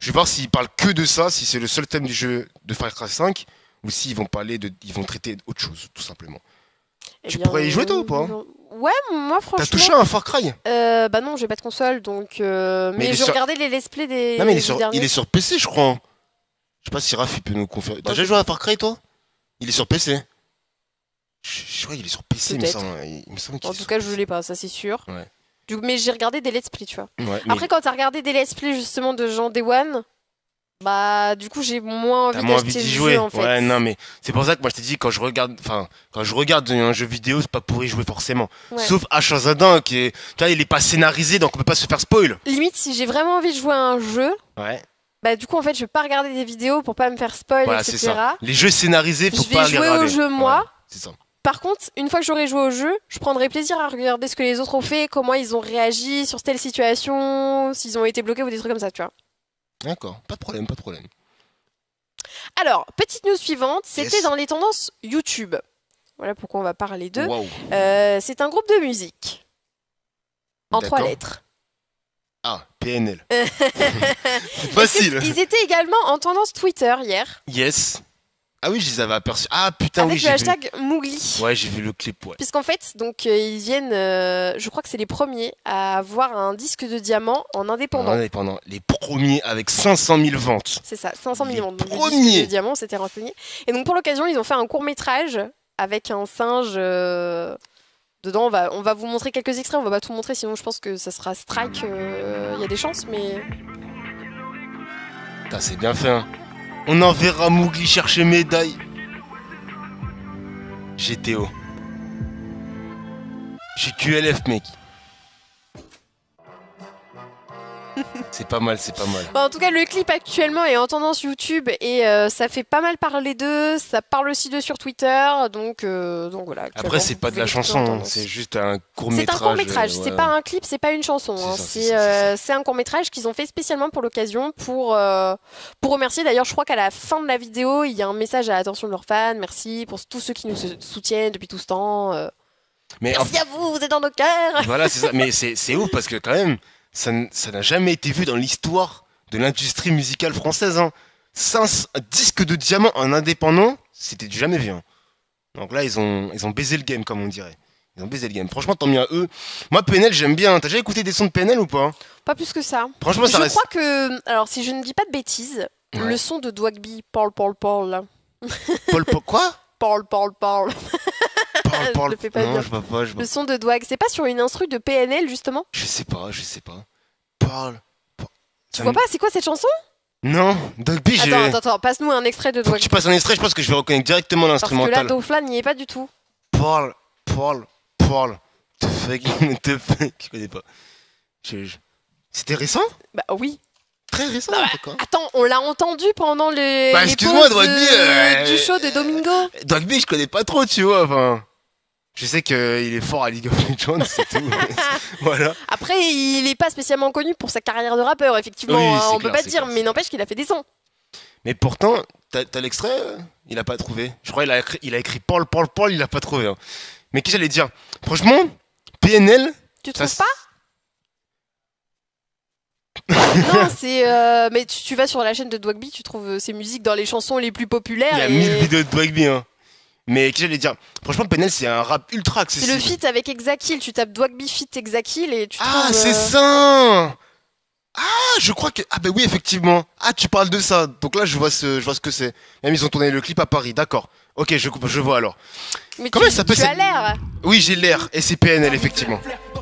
Je vais voir s'ils parlent que de ça, si c'est le seul thème du jeu de Far Cry cinq, ou s'ils vont parler de, ils vont traiter autre chose, tout simplement. Eh tu bien, pourrais y jouer toi ou pas? Ouais, moi franchement. T'as touché à un Far Cry? euh, Bah non, j'ai pas de console, donc. Euh... Mais, Mais il est je sur- regardais les let's play des. Non mais il est, des sur, derniers. il est sur P C je crois. Je sais pas si Raph il peut nous confirmer. T'as Bah, déjà je- joué à Far Cry toi? Il est sur P C. Je, je crois qu'il est sur P C il me Peut-être. semble. Il, il me semble qu'il En est tout sur cas, P C. je l'ai pas, ça c'est sûr. Ouais. Du... Mais j'ai regardé des let's play, tu vois. Ouais, mais Après, quand t'as regardé des let's play justement de Jean Day One, bah du coup j'ai moins t'as envie moins envie d'acheter le d'y jeu jouer. en fait. Ouais non mais c'est pour ça que moi je t'ai dit quand je regarde, enfin quand je regarde un jeu vidéo c'est pas pour y jouer forcément. Ouais. Sauf Ashazadin qui est, tu vois il est pas scénarisé donc on peut pas se faire spoil. Limite, si j'ai vraiment envie de jouer à un jeu, Ouais. bah du coup en fait je vais pas regarder des vidéos pour pas me faire spoil, Voilà c'est et cetera. ça. Les jeux scénarisés faut Je pas vais les jouer regarder. au jeu moi. Voilà, c'est ça. Par contre, une fois que j'aurai joué au jeu, je prendrai plaisir à regarder ce que les autres ont fait, comment ils ont réagi sur telle situation, s'ils ont été bloqués ou des trucs comme ça, tu vois. D'accord, pas de problème, pas de problème. Alors, petite news suivante, c'était Yes. dans les tendances YouTube. Voilà pourquoi on va parler d'eux. Waouh. Euh, c'est un groupe de musique. En trois D'accord. lettres. Ah, P N L. Est-ce C'est facile. que- Ils étaient également en tendance Twitter hier, Yes. Ah oui, je les avais aperçus. Ah putain avec oui, le j'ai vu. hashtag Mougli. Ouais, j'ai vu le clip, ouais. Puisqu'en fait, donc euh, ils viennent, euh, je crois que c'est les premiers à avoir un disque de diamant en indépendant. Indépendant. Les premiers avec cinq cent mille ventes. C'est ça, cinq cent mille Les ventes. Donc, le premiers. disque de diamant, c'était renseigné. Et donc pour l'occasion, ils ont fait un court métrage avec un singe. euh, Dedans, on va, on va vous montrer quelques extraits. On va pas tout montrer, sinon je pense que ça sera strike. euh, Il y a des chances, mais Putain, c'est bien fait, hein. On enverra Mowgli chercher médaille. G T O. J'ai Q L F, mec. C'est pas mal, c'est pas mal. Bon, en tout cas, le clip actuellement est en tendance YouTube et euh, ça fait pas mal parler d'eux. Ça parle aussi d'eux sur Twitter, donc donc donc voilà. Après, actuellement, c'est vous pas de pouvez la l'écouter en chanson, hein, tendance. c'est juste un court C'est métrage. un court métrage, euh, c'est ouais. pas un clip, c'est pas une chanson. C'est hein. ça, c'est C'est ça, euh, c'est un court métrage qu'ils ont fait spécialement pour l'occasion pour, euh, pour remercier. D'ailleurs, je crois qu'à la fin de la vidéo, il y a un message à l'attention de leurs fans. Merci pour tous ceux qui nous se- soutiennent depuis tout ce temps. euh. Mais en- Merci à vous, vous êtes dans nos cœurs. Voilà, c'est ça. Mais c'est c'est ouf parce que quand même, ça n- ça n'a jamais été vu dans l'histoire de l'industrie musicale française. Hein. Cinq- un disque de diamant en indépendant, c'était du jamais vu. Hein. Donc là, ils ont, ils ont baisé le game, comme on dirait. Ils ont baisé le game. Franchement, tant mieux à eux. Moi, P N L, j'aime bien. T'as déjà écouté des sons de P N L ou pas? Pas plus que ça. Franchement, ça je reste. crois que, alors si je ne dis pas de bêtises, Ouais. le son de Dwagby, Paul, Paul, Paul, là. Paul, Paul, quoi? Paul, Paul, Paul. Paul, Je Paul. le fais pas Non, bien. je vois pas, je vois Le son de Dwag, c'est pas sur une instru de P N L justement? Je sais pas, je sais pas. Paul. Paul. Tu Ça vois me- pas, c'est quoi cette chanson? Non, Dogby, j'ai. Attends, attends, attends, passe-nous un extrait de Faut que Dwag. tu passes un extrait, je pense que je vais reconnaître directement Parce que là, l'instrumental. Doflan n'y est pas du tout. Paul, Paul, Paul. The fuck, the fuck. Je connais pas. Je- je- C'était récent? Bah oui. Très récent, d'accord. Attends, on l'a entendu pendant les, Bah, les excuse-moi, pauses Dwagby, de- euh, du show de Domingo. Dogby, je connais pas trop, tu vois. Enfin, je sais qu'il est fort à League of Legends, c'est tout. Voilà. Après, il est pas spécialement connu pour sa carrière de rappeur, effectivement. Oui, hein, c'est on clair, peut pas c'est dire, clair, mais n'empêche qu'il a fait des sons. Mais pourtant, t'as t'as l'extrait euh, Il a pas trouvé. Je crois qu'il a écrit, il a écrit Paul, Paul, Paul, il a pas trouvé. Hein. Mais qu'est-ce que j'allais dire? Franchement, P N L. Tu ça trouves s- pas? Non, c'est. euh, Mais tu, tu vas sur la chaîne de Dwagby, tu trouves euh, ses musiques dans les chansons les plus populaires. Il y a et- mille vidéos de Dwagby. Hein. Mais qu'est-ce que j'allais dire? Franchement, P N L, c'est un rap ultra C'est accessible. le feat avec Exakil. Tu tapes Dwagby feat Exakil et tu Ah, trouves. c'est euh, ça! Ah, je crois que. Ah, bah oui, effectivement. Ah, tu parles de ça. Donc là, je vois ce, je vois ce que c'est. Même ils ont tourné le clip à Paris, d'accord. Ok, je, je vois alors. Mais Comment tu, il s'appelle tu as cette- l'air. Oui, j'ai l'air. Et c'est P N L, effectivement.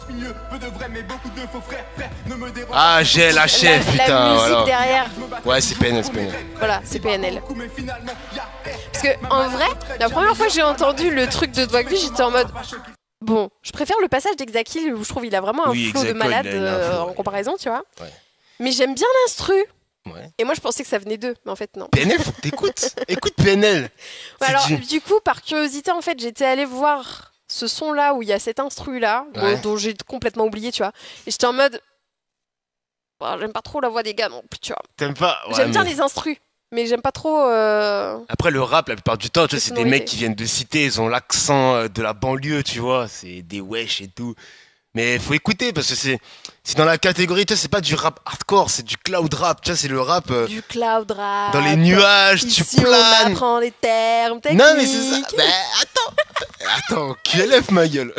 Ah, j'ai la La, chef, la putain. musique Voilà. derrière. Ouais, c'est P N L, c'est P N L. Voilà, c'est P N L. Parce que, en vrai, la première fois que j'ai entendu le truc de Dwagby, j'étais en mode. Bon, je préfère le passage d'Exakil où je trouve il a vraiment un Oui, flow de Exakil, malade il a- il a un euh, flow, en ouais. comparaison, tu vois. Ouais. Mais j'aime bien l'instru. Ouais. Et moi, je pensais que ça venait d'eux, mais en fait, non. P N L, faut que t'écoutes. Écoute P N L. Ouais, C'est alors, du- du coup, par curiosité, en fait, j'étais allée voir ce son-là où il y a cet instru-là, bon, Ouais. dont j'ai complètement oublié, tu vois. Et j'étais en mode. Bon, j'aime pas trop la voix des gars non plus, tu vois. T'aimes pas? Ouais, j'aime bien mais- les instrus, mais j'aime pas trop. euh, Après, le rap, la plupart du temps, tu vois, Les c'est des sonorités. mecs qui viennent de cité, ils ont l'accent euh, de la banlieue, tu vois. C'est des wesh et tout. Mais faut écouter parce que c'est c'est dans la catégorie, tu vois, c'est pas du rap hardcore, c'est du cloud rap, tu vois, c'est le rap euh, Du cloud rap. dans les nuages, Ici, tu planes. on apprend les termes techniques. Non mais c'est ça. Bah attends, attends, Q L F ma gueule.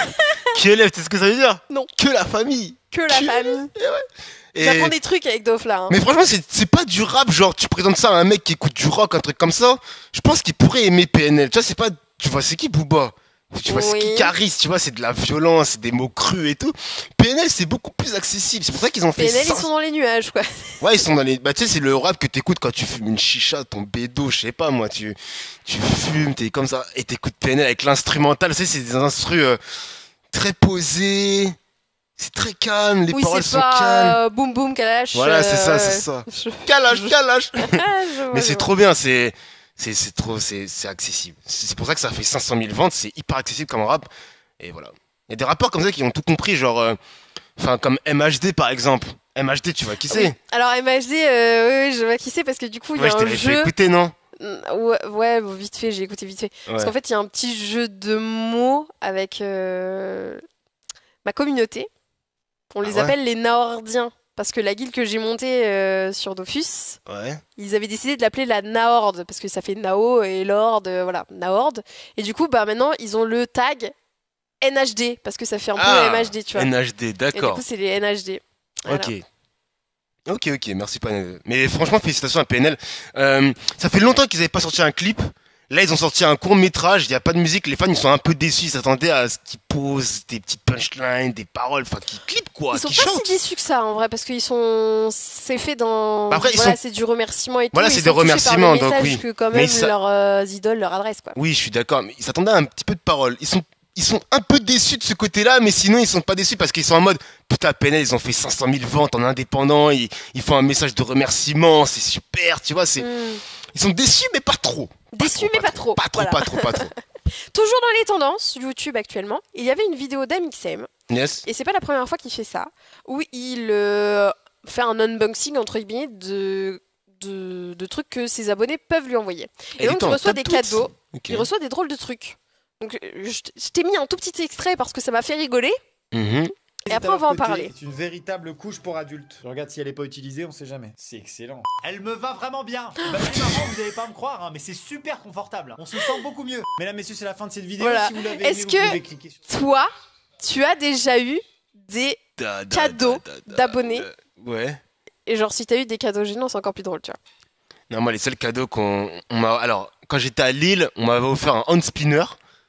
Q L F, tu sais ce que ça veut dire? Non. Que la famille. Que la Q- famille. Et ouais. Et- J'apprends des trucs avec Dofla. Hein. Mais franchement, c'est c'est pas du rap, genre tu présentes ça à un mec qui écoute du rock, un truc comme ça. Je pense qu'il pourrait aimer P N L. Tu vois, c'est pas, tu vois, c'est qui Booba? Tu vois, c'est Oui. qui Caris, tu vois, c'est de la violence, c'est des mots crus et tout. P N L, c'est beaucoup plus accessible. C'est pour ça qu'ils ont fait P N L, ça. ils sont dans les nuages, quoi. Ouais, ils sont dans les. Bah, tu sais, c'est le rap que t'écoutes quand tu fumes une chicha, ton bédo, je sais pas, moi, tu, tu fumes, t'es comme ça, et t'écoutes P N L avec l'instrumental, tu sais, c'est des instrus euh, très posés, c'est très calme, les Oui, paroles c'est sont calmes. pas euh, boum boum kalash. Voilà, c'est ça, euh, c'est ça. je- Calage, calage. je vois, Mais je c'est vois. trop bien, c'est. C'est c'est trop, c'est c'est accessible. C'est c'est pour ça que ça fait cinq cent mille ventes, c'est hyper accessible comme rap. Et voilà. Il y a des rappeurs comme ça qui ont tout compris, genre. euh, Enfin, comme M H D par exemple. M H D, tu vois qui c'est? Oui. Alors M H D, euh, oui, oui, je vois qui c'est parce que du coup, il y Ouais, a je un t'avais fait jeu. écouter, non? Ouais, ouais, bon, vite fait, j'ai écouté vite fait. Parce Ouais. qu'en fait, il y a un petit jeu de mots avec euh, ma communauté. On les Ah ouais appelle les Naordiens. Parce que la guilde que j'ai montée euh, sur Dofus, Ouais. ils avaient décidé de l'appeler la Naorde. Parce que ça fait Nao et Lord, euh, voilà, Naorde. Et du coup, bah maintenant, ils ont le tag N H D. Parce que ça fait un peu Ah, M H D, tu vois. N H D, Et du d'accord. coup, c'est les N H D. Voilà. Ok. Ok, ok, merci P N L. Mais franchement, félicitations à P N L. Euh, ça fait longtemps qu'ils n'avaient pas sorti un clip. Là, ils ont sorti un court métrage, il n'y a pas de musique. Les fans, ils sont un peu déçus. Ils s'attendaient à ce qu'ils posent des petites punchlines, des paroles, enfin, qu'ils clippent quoi, Ils sont qu'ils pas chantent. si déçus que ça en vrai parce qu'ils sont c'est fait dans Bah après, ils voilà sont- c'est du remerciement et tout. Voilà, ils c'est sont des touchés par remerciements, le donc message oui. que quand Mais même ça- leurs euh, idoles leur adressent quoi. Oui, je suis d'accord, mais ils s'attendaient à un petit peu de paroles. Ils sont, ils sont un peu déçus de ce côté-là, mais sinon, ils sont pas déçus parce qu'ils sont en mode putain, P N L, ils ont fait cinq cent mille ventes en indépendant, ils, ils font un message de remerciement, c'est super, tu vois, c'est. Hmm. Ils sont déçus, mais pas trop. Déçus mais pas trop. Pas trop, Voilà. pas trop, pas trop. Toujours dans les tendances YouTube actuellement, il y avait une vidéo d'Amixem Yes. et c'est pas la première fois qu'il fait ça où il euh, fait un unboxing entre guillemets de de, de trucs que ses abonnés peuvent lui envoyer. Et, Et donc attends, il reçoit t'as des toutes cadeaux, Ok. il reçoit des drôles de trucs. Donc euh, je t- je t'ai mis un tout petit extrait parce que ça m'a fait rigoler. Mhm. Et après, on va en parler. C'est une véritable couche pour adultes. Je regarde si elle est pas utilisée, on sait jamais. C'est excellent. Elle me va vraiment bien. Bah, mes parents, vous allez pas me croire, hein, mais c'est super confortable. On se sent beaucoup mieux. Mesdames, messieurs, c'est la fin de cette vidéo. Voilà. Si vous l'avez aimé, Est-ce vous que pouvez cliquer sur... toi, tu as déjà eu des Da, da, cadeaux da, da, da, d'abonnés da. Ouais. et genre si t'as eu des cadeaux gênants, c'est encore plus drôle, tu vois. Non, moi, les seuls cadeaux qu'on on m'a. Alors, quand j'étais à Lille, on m'avait offert un hand spinner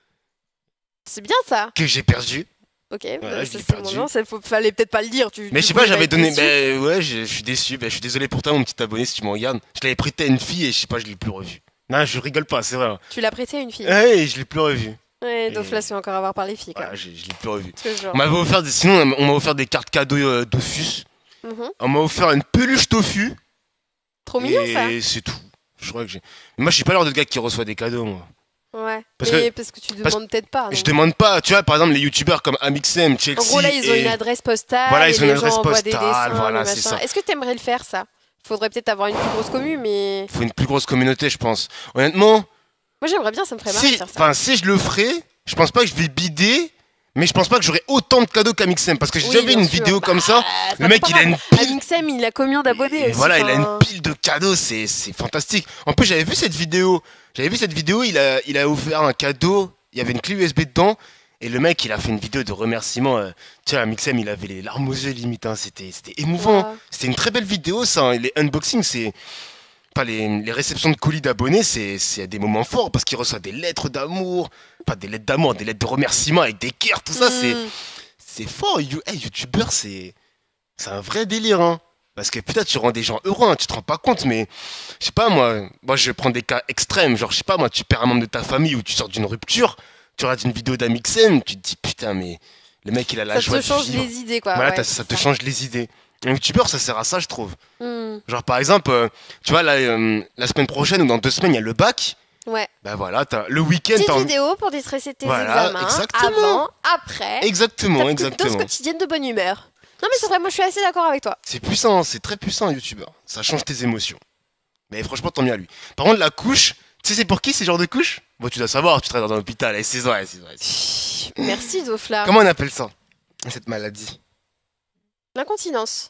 C'est bien ça. que j'ai perdu. Ok, Voilà, bah, je ça l'ai c'est perdu. bon, non, ça faut- fallait peut-être pas le dire. Tu, Mais tu je sais pas, pouvais j'avais être donné. déçu. Ben ouais, je je suis déçu. Ben, je suis désolé pour toi, mon petit abonné, si tu me regardes. Je l'avais prêté à une fille et je sais pas, je l'ai plus revu. Non, je rigole pas, c'est vrai. Tu l'as prêté à une fille. Ouais, je l'ai plus revu. Ouais, Et- Dofla se fait encore avoir par les filles. Quoi. Voilà, j'ai- je l'ai plus revu. Ce genre. On m'avait offert des... Sinon, on m'a offert des cartes cadeaux euh, Dofus. Mhm. On m'a offert une peluche tofu. Trop mignon ça. Et c'est tout. Je crois que j'ai. Mais moi, je suis pas l'heure de gars qui reçoit des cadeaux, moi. Ouais. Parce mais que- parce que tu parce- demandes peut-être pas. Je donc. demande pas. Tu vois, par exemple, les youtubeurs comme Amixem, Chelsea. En gros là, ils ont et- une adresse postale. Voilà, et ils ont une les adresse gens envoient des postale, dessins, voilà, des c'est machins. ça. Est-ce que t'aimerais le faire ça? Faudrait peut-être avoir une plus grosse commune, mais Faut une plus grosse communauté, je pense. Honnêtement, moi j'aimerais bien, ça me ferait marrer si, de faire ça. enfin, si je le ferais, je pense pas que je vais bider. Mais je pense pas que j'aurais autant de cadeaux qu'Amixem. Parce que j'ai Oui, déjà vu bien une sûr. vidéo Bah, comme ça. c'est Le un mec, peu il a une pareil. pile. Amixem, il a combien d'abonnés Et aussi, voilà, il a enfin, une pile de cadeaux, c'est c'est fantastique. En plus, j'avais vu cette vidéo. J'avais vu cette vidéo, il a, il a offert un cadeau. Il y avait une clé U S B dedans. Et le mec, il a fait une vidéo de remerciement. euh, Tu vois, Amixem, il avait les larmes aux yeux limite. hein, C'était c'était émouvant. Ouais. C'était une très belle vidéo, ça. hein. Les unboxings, c'est. Enfin, les, les réceptions de colis d'abonnés, c'est c'est des moments forts parce qu'il reçoit des lettres d'amour. Pas des lettres d'amour, des lettres de remerciement avec des cœurs, tout ça, c'est. hmm. C'est fort, you, hey, youtubeur, c'est c'est un vrai délire, hein. Parce que putain, tu rends des gens heureux, hein, tu te rends pas compte, mais je sais pas, moi, moi je vais prendre des cas extrêmes, genre je sais pas, moi, tu perds un membre de ta famille ou tu sors d'une rupture, tu regardes une vidéo d'Amixem, tu te dis putain, mais le mec il a la Ça joie te de change vivre. les idées, quoi. Voilà, ouais, t'as- c'est ça te change les idées. Un youtubeur, ça sert à ça, je trouve. Hmm. Genre par exemple, euh, tu vois, là, euh, la semaine prochaine ou dans deux semaines, il y a le bac. Ouais. Bah voilà, t'as le week-end. Petite t'as envie- vidéo pour déstresser tes Voilà, examens. exactement. Avant, après. Exactement, Ta petite exactement. dose quotidienne de bonne humeur. Non mais c'est vrai, moi je suis assez d'accord avec toi. C'est puissant, c'est très puissant un youtubeur. Ça change tes émotions. Mais franchement, tant mieux à lui. Par contre, la couche, tu sais, c'est pour qui ces genres de couches? Bon, tu dois savoir, tu travailles dans un hôpital. Et c'est vrai, c'est vrai. Pfff, Merci Dofla. Comment on appelle ça? cette maladie? L'incontinence.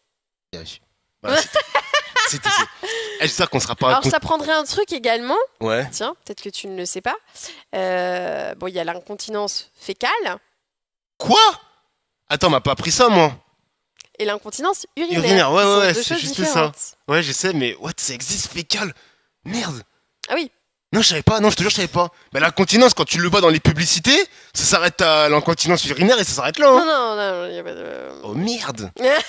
Voilà, c'était- c'était ça. Eh, J'espère qu'on sera pas. Alors, je t'apprendrai un truc également. Ouais. Tiens, peut-être que tu ne le sais pas. Euh, bon, il y a l'incontinence fécale Quoi? Attends, on m'a pas appris ça, moi. et l'incontinence urinaire. Urinaire, ouais, qui sont ouais, ouais, deux c'est choses juste ça. différentes. Ouais, je sais, mais what, ça existe, fécal? Merde. Ah oui. Non, je savais pas, non, je te jure, je savais pas. Mais l'incontinence, quand tu le vois dans les publicités, ça s'arrête à l'incontinence urinaire et ça s'arrête là. Non, Hein. non, non, il y a pas de... Oh merde.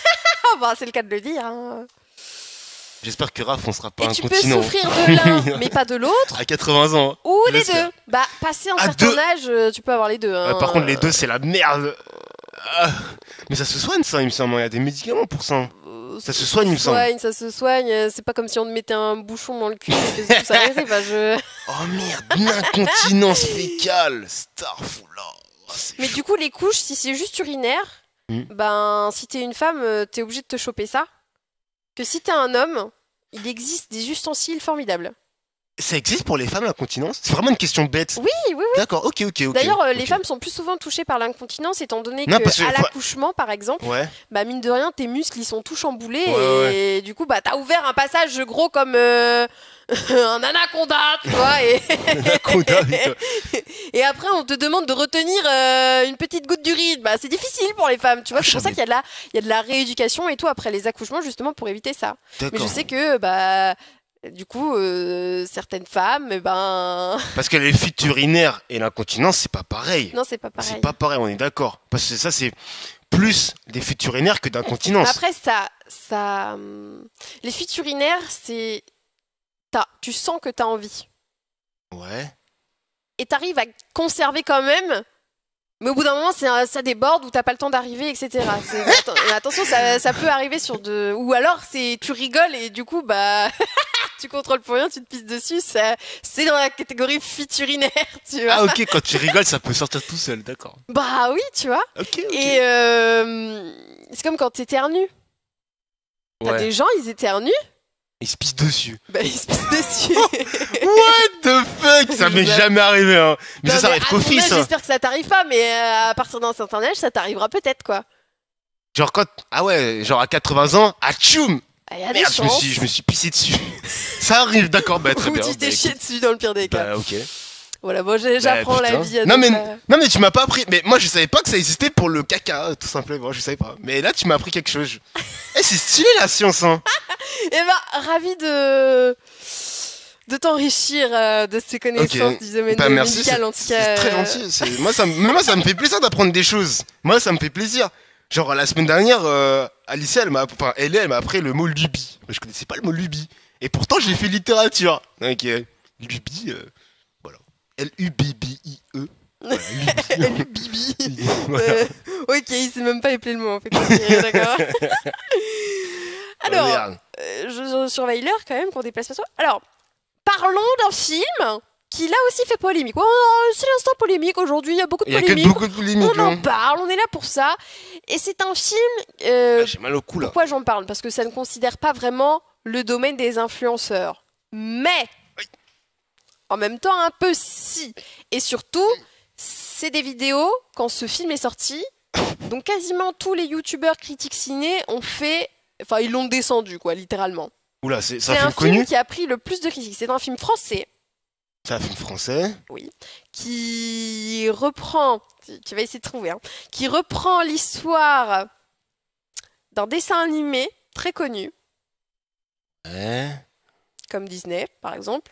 Ah bah, c'est le cas de le dire. Hein. J'espère que Raph, on sera pas Et tu peux incontinent. souffrir de l'un, mais pas de l'autre. À quatre-vingts ans. Ou les J'espère. deux. Bah, passé un À certain deux. âge, euh, tu peux avoir les deux. Hein. Ouais, par contre, les deux, c'est la merde. Ah. Mais ça se soigne, ça, il me semble. Il y a des médicaments pour ça. Ça se soigne, il me semble. soigne, ça se soigne. euh, C'est pas comme si on te mettait un bouchon dans le cul et que tout s'arrêtait. Enfin, je... Oh merde, l'incontinence fécale. Starfoula. Oh, c'est Mais chaud. du coup, les couches, si c'est juste urinaire, Hmm. ben, si t'es une femme, euh, t'es obligé de te choper ça. Que si t'es un homme, il existe des ustensiles formidables. Ça existe pour les femmes, l'incontinence? C'est vraiment une question bête. Oui, oui, oui. D'accord, ok, ok, ok. D'ailleurs, euh, les ok. femmes sont plus souvent touchées par l'incontinence, étant donné Non, que parce que- à l'accouchement, par exemple, Ouais. bah mine de rien, tes muscles ils sont tout chamboulés Ouais, et du coup, bah t'as ouvert un passage gros comme euh, un anaconda, tu vois. Et... Anaconda, putain. et après, on te demande de retenir euh, une petite goutte d'urine. Bah c'est difficile pour les femmes, tu vois. Ah, C'est pour je ça qu'il y a de la, il y a de la rééducation et tout après les accouchements, justement pour éviter ça. Mais je D'accord. sais que bah du coup, euh, certaines femmes, eh ben Parce que les fuites urinaires et l'incontinence, c'est pas pareil. non, c'est pas pareil. C'est pas pareil, on est d'accord. Parce que ça, c'est plus des fuites urinaires que Mais d'incontinence. après, ça, ça, hum, les fuites urinaires, c'est, t'as- tu sens que t'as envie Ouais. et t'arrives à conserver quand même. Mais au bout d'un moment, c'est un- ça déborde ou t'as pas le temps d'arriver, et cetera. C'est- atten- attention, ça, ça peut arriver sur de. Ou alors, c'est tu rigoles et du coup, bah, tu contrôles pour rien, tu te pisses dessus. ça- C'est dans la catégorie fuite urinaire, tu vois. Ah ok, quand tu rigoles, ça peut sortir tout seul, d'accord. Bah oui, tu vois. Ok, ok. Et euh, c'est comme quand t'éternues. T'as Ouais. des gens, ils éternuent, Il se pisse dessus. bah ils se pissent dessus. What the fuck? Ça m'est jamais arrivé, hein. Mais Non, ça, ça arrive à qu'au ton fils, âge, hein. J'espère que ça t'arrive pas, mais euh, à partir d'un certain âge, ça t'arrivera peut-être, quoi. Genre quand... Ah ouais, genre à quatre-vingts ans, ah tchoum. Ah, y a des Merde, je me, chances. suis, je me suis pissé dessus. Ça arrive, d'accord, bah très Ou bien. tu t'es bah, chié écoute. dessus dans le pire des cas. Bah ok. Voilà, bon, j'ai- j'apprends Bah, la putain. vie. Non donc, mais, euh, non mais tu m'as pas appris. Mais moi je savais pas que ça existait pour le caca, tout simplement. Je savais pas. Mais là tu m'as appris quelque chose. Je- Eh c'est stylé la science, hein. Eh ben, ravi de de t'enrichir euh, de ces connaissances Ok. du domaine Bah, merci, médical, c'est- en tout c'est cas. très euh, gentil. c'est- Moi ça, me- mais moi ça me fait plaisir d'apprendre des choses. Moi ça me fait plaisir. Genre la semaine dernière, euh, Alicia elle m'a, enfin elle elle m'a appris le mot lubie. Mais je connaissais pas le mot lubie. Et pourtant j'ai fait littérature. Donc euh, lubie, euh, voilà. L U B B I E. Voilà, lubie. Bibi. Voilà. Euh, ok, il sait même pas épeler le mot en fait. Ok, d'accord. Alors, Oh, merde. euh, je, je surveille l'heure quand même qu'on déplace pas trop. Alors, parlons d'un film qui là aussi fait polémique. Ouais, c'est l'instant polémique aujourd'hui, il y a beaucoup de Il y a que polémiques. beaucoup de polémiques. On en hein. parle, on est là pour ça. Et c'est un film. euh, Ah, j'ai mal au cou là. pourquoi j'en parle? Parce que ça ne considère pas vraiment le domaine des influenceurs. Mais, en même temps, un peu si. Et surtout, c'est des vidéos quand ce film est sorti. Donc, quasiment tous les youtubeurs critiques ciné ont fait. Enfin, ils l'ont descendu, quoi, littéralement. Oula, c'est c'est C'est un un film film connu. qui a pris le plus de critiques. C'est un film français. C'est un film français. Oui, qui reprend, qui va essayer de trouver, hein, qui reprend l'histoire d'un dessin animé très connu, Ouais. comme Disney, par exemple.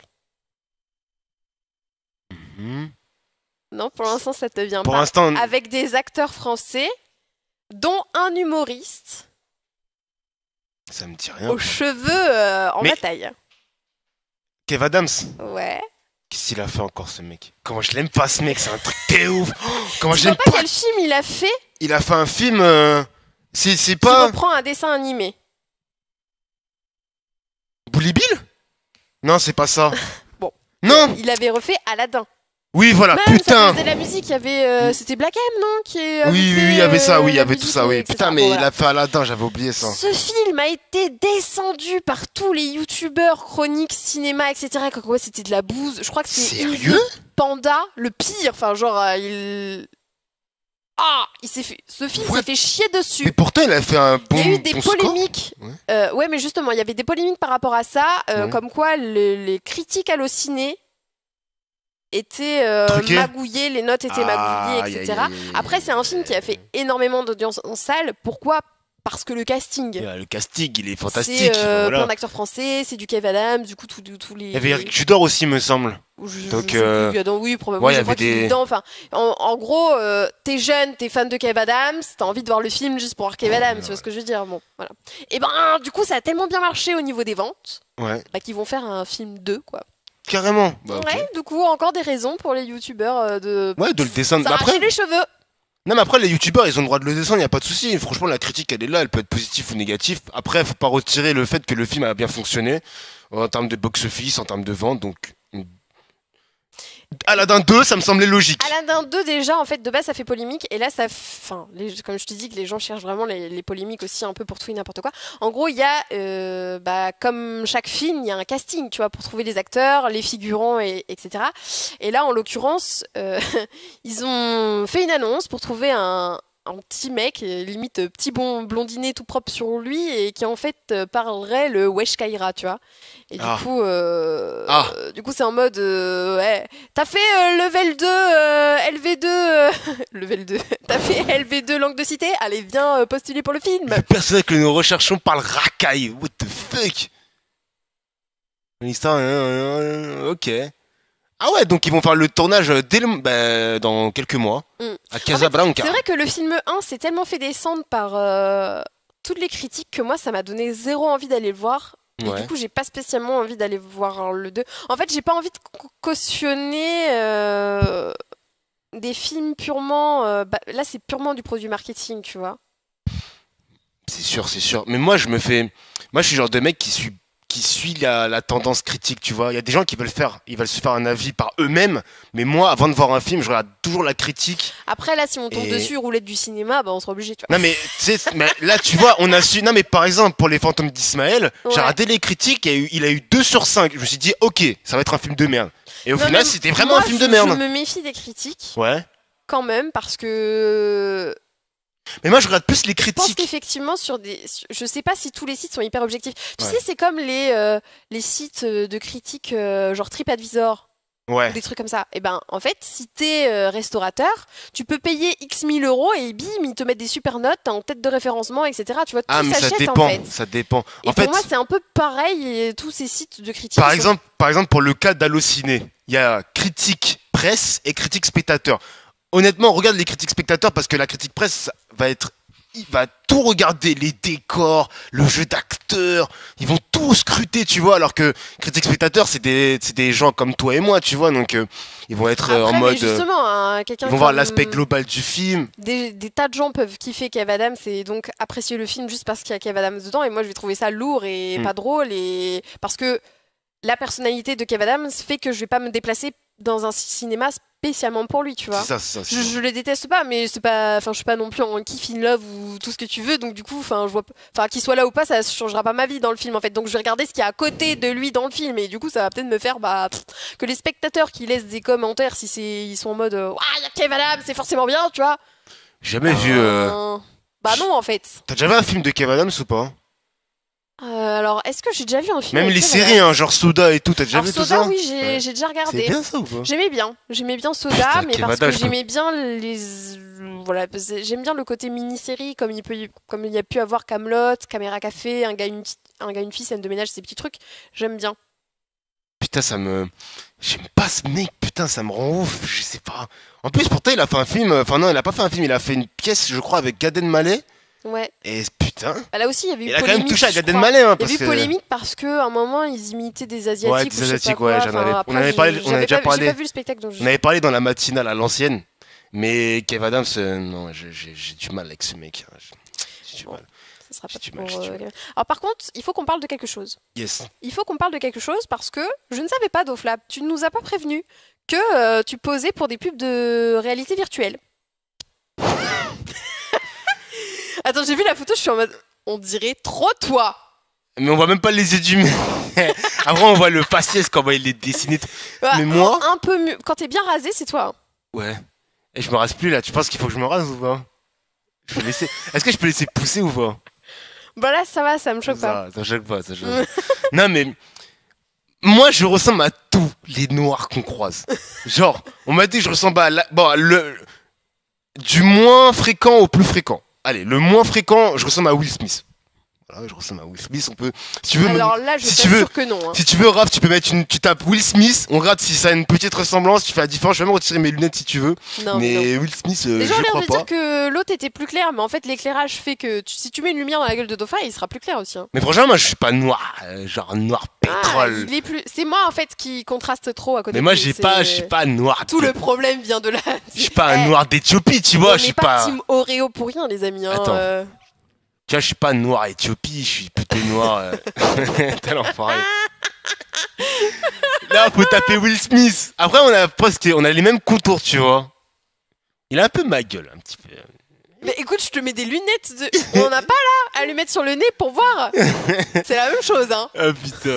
Mhm. Non, pour l'instant, ça te vient Pour pas. l'instant, Avec des acteurs français, dont un humoriste ça me dit rien. aux cheveux euh, en Mais- bataille. Kev Adams. Ouais. Qu'est-ce qu'il a fait encore ce mec? Comment je l'aime pas ce mec, c'est un truc de ouf. Oh, comment Tu je vois l'aime pas pas. quel film il a fait Il a fait un film. euh, C'est c'est qui pas reprend un dessin animé? Bully Bill? Non, c'est pas ça. Bon. Non. Il avait refait Aladdin. Oui, voilà, Même, ça putain. faisait de la musique, il y avait... euh, c'était Black M, non qui avait Oui, oui, fait, oui, il y avait ça, euh, oui, il y la avait tout musique, ça, oui. et cetera. Putain, mais Bon, il voilà. a fait Aladdin, j'avais oublié ça. Ce film a été descendu par tous les youtubeurs, chroniques, cinéma, et cetera. Comme quoi c'était de la bouse. Je crois que c'est Sérieux? Panda, le pire. Enfin, genre, euh, il... Ah, il s'est fait, ce film Ouais. s'est fait chier dessus. Mais pourtant, il a fait un bon. Il y a eu des bon score. polémiques. Ouais. Euh, ouais, mais justement, il y avait des polémiques par rapport à ça, euh, Ouais. comme quoi le- les critiques allocinées étaient euh, Truquées. magouillées, les notes étaient Ah, magouillées, aïe, et cetera. aïe, aïe, aïe, Après, c'est un film qui a fait énormément d'audience en salle. Pourquoi ? Parce que le casting. Yeah, le casting, il est fantastique. C'est euh, voilà. plein d'acteurs français, c'est du Kev Adams, du coup, tous tous les. Il y avait Eric Judor aussi, me semble. Je- Donc, je sais euh, plus, Adam, oui, probablement. ouais, il y je crois avait qu'il est des- dedans. Enfin, en, en gros, euh, t'es jeune, t'es fan de Kev Adams, t'as envie de voir le film juste pour voir Kev Adams, tu vois ce que je veux dire. Bon, voilà. Et ben, du coup, ça a tellement bien marché au niveau des ventes, Ouais, bah, qu'ils vont faire un film deux, quoi. carrément. Bah, ok. Ouais, du coup, encore des raisons pour les youtubeurs euh, de Ouais, de le descendre. Bah, s'arracher après, les cheveux. non, mais après, les youtubeurs, ils ont le droit de le descendre, il n'y a pas de souci. Franchement, la critique, elle est là, elle peut être positive ou négative. Après, faut pas retirer le fait que le film a bien fonctionné en termes de box-office, en termes de vente. Donc, une- Aladdin deux, ça me semblait logique. Aladdin deux, déjà, en fait, de base, ça fait polémique. Et là, ça. f- Enfin, les- comme je te dis, que les gens cherchent vraiment les, les polémiques aussi un peu pour tout et n'importe quoi. En gros, il y a, euh, bah, comme chaque film, il y a un casting, tu vois, pour trouver les acteurs, les figurants, et, etc. Et là, en l'occurrence, euh, ils ont fait une annonce pour trouver un. Un petit mec, euh, limite euh, petit bon blondinet tout propre sur lui et qui en fait euh, parlerait le Wesh Kaira, tu vois. Et du Ah. coup, euh, Ah. euh, du coup c'est en mode, euh, ouais, t'as fait euh, level deux, euh, L V deux, euh, level deux, t'as fait L V deux langue de cité, allez viens euh, postuler pour le film. Le personnage que nous recherchons parle racaille. What the fuck? L'histoire, hein, hein, ok. Ah ouais, donc ils vont faire le tournage dès le, bah, dans quelques mois Mm. à Casablanca. C'est vrai que le film un s'est tellement fait descendre par euh, toutes les critiques que moi ça m'a donné zéro envie d'aller le voir. Et Ouais. du coup, j'ai pas spécialement envie d'aller voir le deux. En fait, j'ai pas envie de ca- cautionner euh, des films purement. euh, bah, là, c'est purement du produit marketing, tu vois. C'est sûr, c'est sûr. Mais moi, je me fais. Moi, je suis le genre de mec qui suit, qui suit la, la tendance critique, tu vois. Il y a des gens qui veulent faire, ils veulent se faire un avis par eux-mêmes. Mais moi, avant de voir un film, je regarde toujours la critique. Après, là, si on tombe Et- dessus, roulette du cinéma, bah, on sera obligé, tu vois. Non, mais, tu sais, mais là, tu vois, on a su. Non, mais par exemple, pour Les Fantômes d'Ismaël, Ouais. j'ai regardé les critiques, il a, eu, il a eu deux sur cinq. Je me suis dit, ok, ça va être un film de merde. Et au Non, final, mais c'était vraiment moi, un film je- de merde. Je me méfie des critiques, Ouais. quand même, parce que. Mais moi, je regarde plus les Je pense critiques. qu'effectivement, sur des. sur- Je sais pas si tous les sites sont hyper objectifs. Tu Ouais. sais, c'est comme les, euh, les sites euh, de critiques, euh, genre TripAdvisor. Ouais. Ou des trucs comme ça. Et ben, en fait, si t'es euh, restaurateur, tu peux payer X mille euros et bim, ils te mettent des super notes, t'es en tête de référencement, et cetera. Tu vois, tout Ah, mais ça s'achète dépend. en fait. Ça dépend. Et En pour fait, moi, c'est un peu pareil, et tous ces sites de critiques. par sont- exemple, par exemple, pour le cas d'Allociné, il y a critique presse et critique spectateur. Honnêtement, regarde les critiques spectateurs parce que la critique presse va être, il va tout regarder, les décors, le jeu d'acteurs, ils vont tout scruter, tu vois, alors que critique spectateur, c'est des, c'est des gens comme toi et moi, tu vois, donc euh, ils vont être euh, Après, en mais mode, euh, justement, hein, quelqu'un ils vont voir comme- l'aspect global du film. Des, des tas de gens peuvent kiffer Kev Adams et donc apprécier le film juste parce qu'il y a Kev Adams dedans. Et moi, je vais trouver ça lourd et Mm. pas drôle. Et parce que la personnalité de Kev Adams fait que je vais pas me déplacer dans un ci- cinéma spécialement pour lui, tu vois. C'est ça, c'est ça. c'est Je, ça. je le déteste pas, mais c'est pas, enfin, je suis pas non plus en kiff in love ou tout ce que tu veux. Donc du coup, enfin, je vois, p- enfin, qu'il soit là ou pas, ça changera pas ma vie dans le film en fait. Donc je vais regarder ce qu'il y a à côté de lui dans le film et du coup, ça va peut-être me faire, bah, pff, que les spectateurs qui laissent des commentaires, si c'est, ils sont en mode, ah, il y a Kev Adams, c'est forcément bien, tu vois. J'ai jamais vu. euh, Euh, Bah non, en fait. T'as déjà vu un film de Kev Adams ou pas? Euh, alors, est-ce que j'ai déjà vu un film Même avec les Kev séries, Adams hein, genre Soda et tout, t'as déjà Alors vu tout Soda, ça? oui, j'ai Ouais. j'ai déjà regardé. C'est bien ça ou pas? J'aimais bien, j'aimais bien Soda, Putain, mais Kev parce que Adams, je j'aimais bien les, voilà, parce que j'aime bien le côté mini-série, comme il peut, y- comme il y a pu avoir Camelot, Caméra Café, un gars, une petite- un gars, une fille, scène de ménage, ces petits trucs. J'aime bien. Putain, ça me. J'aime pas ce mec, putain, ça me rend ouf, je sais pas. En plus, pourtant, il a fait un film. Enfin, non, il a pas fait un film, il a fait une pièce, je crois, avec Gad Elmaleh. Ouais. Et putain. Bah, là aussi, il y avait eu Il a quand polémique. même touché à je Gad crois. Elmaleh, hein, Il y parce avait eu que- polémique parce qu'à un moment, ils imitaient des Asiatiques. Ouais, ou des je sais pas Asiatiques, quoi. ouais, j'en Enfin, avais- on après, avait j'ai- parlé- on j'avais avait déjà pas- parlé. J'ai pas vu le spectacle, donc je- On avait parlé dans la matinale à l'ancienne. Mais Kev Adams, euh, non, j'ai j'ai- j'ai du mal avec ce mec. hein. J'ai du mal. ça sera pas J'ai du pour, mal, j'ai du euh, mal. Alors par contre, il faut qu'on parle de quelque chose. Yes. Il faut qu'on parle de quelque chose parce que je ne savais pas, Doflab, tu ne nous as pas prévenu que euh, tu posais pour des pubs de réalité virtuelle. Attends, j'ai vu la photo, je suis en mode, on dirait trop toi. Mais on voit même pas les yeux du mec. Après, on voit le faciès, comment il est dessiné. Bah, Mais moi. un peu mieux. Quand t'es bien rasé, c'est toi. hein. Ouais. Et je me rase plus là, tu penses qu'il faut que je me rase ou pas? Je peux laisser... Est-ce que je peux laisser pousser ou pas? Bah là, ça va, ça me choque ça, pas. Ça choque pas, ça choque pas. Non mais... Moi, je ressemble à tous les noirs qu'on croise. Genre, on m'a dit que je ressemble à... La... Bon, le... Du moins fréquent au plus fréquent. Allez, le moins fréquent, je ressemble à Will Smith. Voilà, je ressemble à Will Smith, on peut... Si tu veux, alors me... là, je si t'assure tu veux... que non. Hein. Si tu veux, Raph, tu peux mettre une... Tu tapes Will Smith, on regarde si ça a une petite ressemblance, tu fais la différence, je vais même retirer mes lunettes si tu veux. Non, mais non. Will Smith, euh, les gens je ont l'air crois de pas. dire que l'autre était plus clair, mais en fait, l'éclairage fait que tu... si tu mets une lumière dans la gueule de dauphin, il sera plus clair aussi. Hein. Mais franchement, moi, je suis pas noir, euh, genre noir pétrole. Ah, il est plus... C'est moi, en fait, qui contraste trop à côté Mais de moi, lui, j'ai c'est- pas... Je suis pas noir. Tout de- le problème vient de là. Je suis pas un Eh, noir d'Éthiopie, tu vois, on je n'est suis pas pas... team Oreo pour rien, les amis. Hein. Attends. euh. Tu vois, je suis pas noir Éthiopie, je suis plutôt noir. Euh... T'as l'enfoiré. Là, faut taper Will Smith. Après, on a presque, on a les mêmes contours, tu vois. Il a un peu ma gueule, un petit peu. Mais écoute, je te mets des lunettes. De... On n'a pas là à lui mettre sur le nez pour voir. C'est la même chose, hein. Oh putain.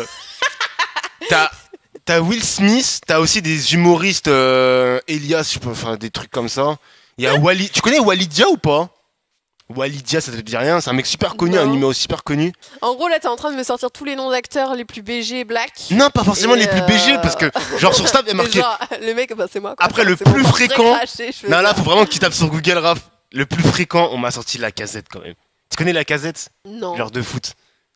T'as, t'as Will Smith, t'as aussi des humoristes, euh, Elias, je peux, enfin des trucs comme ça. Il y a Wally. Tu connais Walidia ou pas? Walidia, ça te dit rien? C'est un mec super connu, Non. un numéro super connu. En gros, là, t'es en train de me sortir tous les noms d'acteurs les plus B G black. Non, pas forcément Et les plus euh, B G, parce que genre sur Snap, il y a et marqué. genre, le mec, bah, c'est moi. Quoi. Après, le C'est mon plus portrait fréquent. craché, je fais Non, là, ça. faut vraiment que tu tapes sur Google, Raph. Le plus fréquent, on m'a sorti la casette quand même. Tu connais la casette? Non. Genre de foot.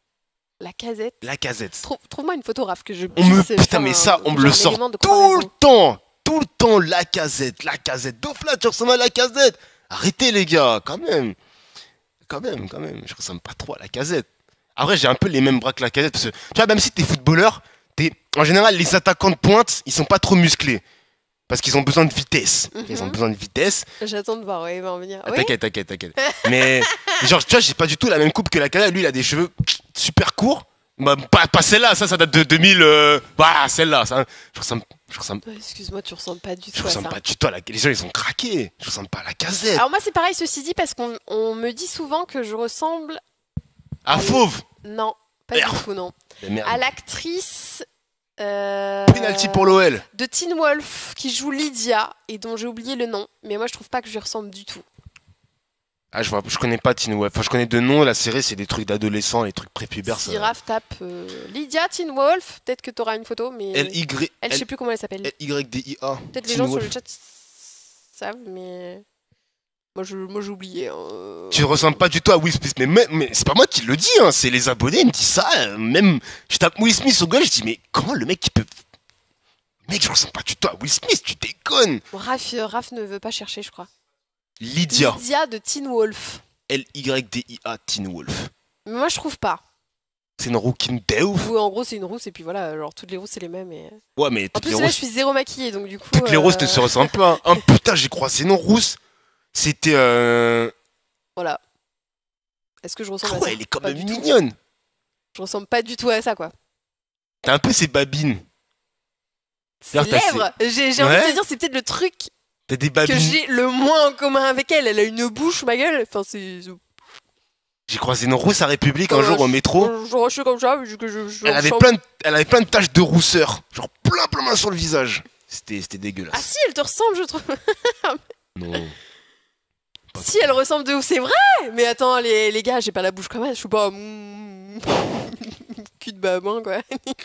La casette. La casette. Trou- Trouve-moi une photo, Raph, que je. On me. puisse Putain, faire mais un- ça, on me genre le un sort élément de tout comparaison. le temps. Tout le temps, la casette, la casette. Dofla, tu ressembles à la casette. Arrêtez, les gars, quand même. Quand même, quand même. Je ressemble pas trop à la casette. Après, j'ai un peu les mêmes bras que la casette. Parce que, tu vois, même si t'es footballeur, t'es... en général, les attaquants de pointe, ils sont pas trop musclés. Parce qu'ils ont besoin de vitesse. Ils ont Mhm. besoin de vitesse. J'attends de voir, ouais, il va en venir. Ah, Oui. T'inquiète, t'inquiète, t'inquiète. Mais, genre, tu vois, j'ai pas du tout la même coupe que la casette. Lui, il a des cheveux super courts. Bah, pas, pas celle-là, ça, ça date de deux mille. Euh... Bah, celle-là, ça. Je ressemble. Je ressemble. Oh, excuse-moi, tu ressembles pas du Je tout à ressemble ça. pas du tout à la. Les gens, ils ont craqué. Je ressemble pas à la casette. Alors moi, c'est pareil, ceci dit, parce qu'on on me dit souvent que je ressemble. À fauve. Non, pas Merde. du tout, non. Mais merde. À l'actrice. Euh... Penalty pour l'O L. De Teen Wolf, qui joue Lydia, et dont j'ai oublié le nom. Mais moi, je trouve pas que je lui ressemble du tout. Ah, je vois, je connais pas Teen Wolf. Enfin, je connais de nom. La série, c'est des trucs d'adolescents, les trucs prépubères. Si ça- Raph tape euh, Lydia Teen Wolf, peut-être que t'auras une photo, mais. L Y. Elle, je sais plus comment elle s'appelle. L Y D I A. Peut-être les Teen gens sur Wolf. le chat savent, mais. Moi, je, moi, j'ai oublié. hein. Tu ressembles pas du tout à Will Smith, mais, mais, mais c'est pas moi qui le dis, hein, c'est les abonnés, ils me disent ça. euh, Même, je tape Will Smith sur Google, je dis, mais comment le mec il peut. Mec, je ressemble pas du tout à Will Smith, tu déconnes. Bon, Raph, euh, Raph ne veut pas chercher, je crois. Lydia. Lydia de Teen Wolf. L Y D I A, Teen Wolf. Mais moi, je trouve pas. C'est une rouquine de ouf. Ou en gros, c'est une rousse, et puis voilà, genre toutes les rousses, c'est les mêmes. Et... Ouais, mais En toutes plus, les là, roses, je suis zéro maquillée, donc du coup. toutes les euh, roses ne se ressemblent pas. Oh putain, j'ai croisé non rousse. C'était. Euh... Voilà. Est-ce que je ressemble Ah à ça ouais, elle est quand Pas même du tout. mignonne. Je ressemble pas du tout à ça, quoi. T'as un peu ces babines. Ses D'ailleurs, t'as lèvres, j'ai j'ai envie Ouais. de te dire, c'est peut-être le truc T'as des que babines. j'ai le moins en commun avec elle. Elle a une bouche, ma gueule. Enfin, c'est. J'ai croisé une rousse à République un Euh, jour au métro. Je, je, je suis comme ça, vu que je. je Elle avait, ressemble- plein de, elle avait plein de taches de rousseur. Genre plein plein plein sur le visage. C'était c'était Ah dégueulasse. si, elle te ressemble, je trouve. Non. Si, elle ressemble de ouf, c'est vrai. Mais attends, les, les gars, j'ai pas la bouche comme elle. Je suis pas. mm, cul de babin, quoi.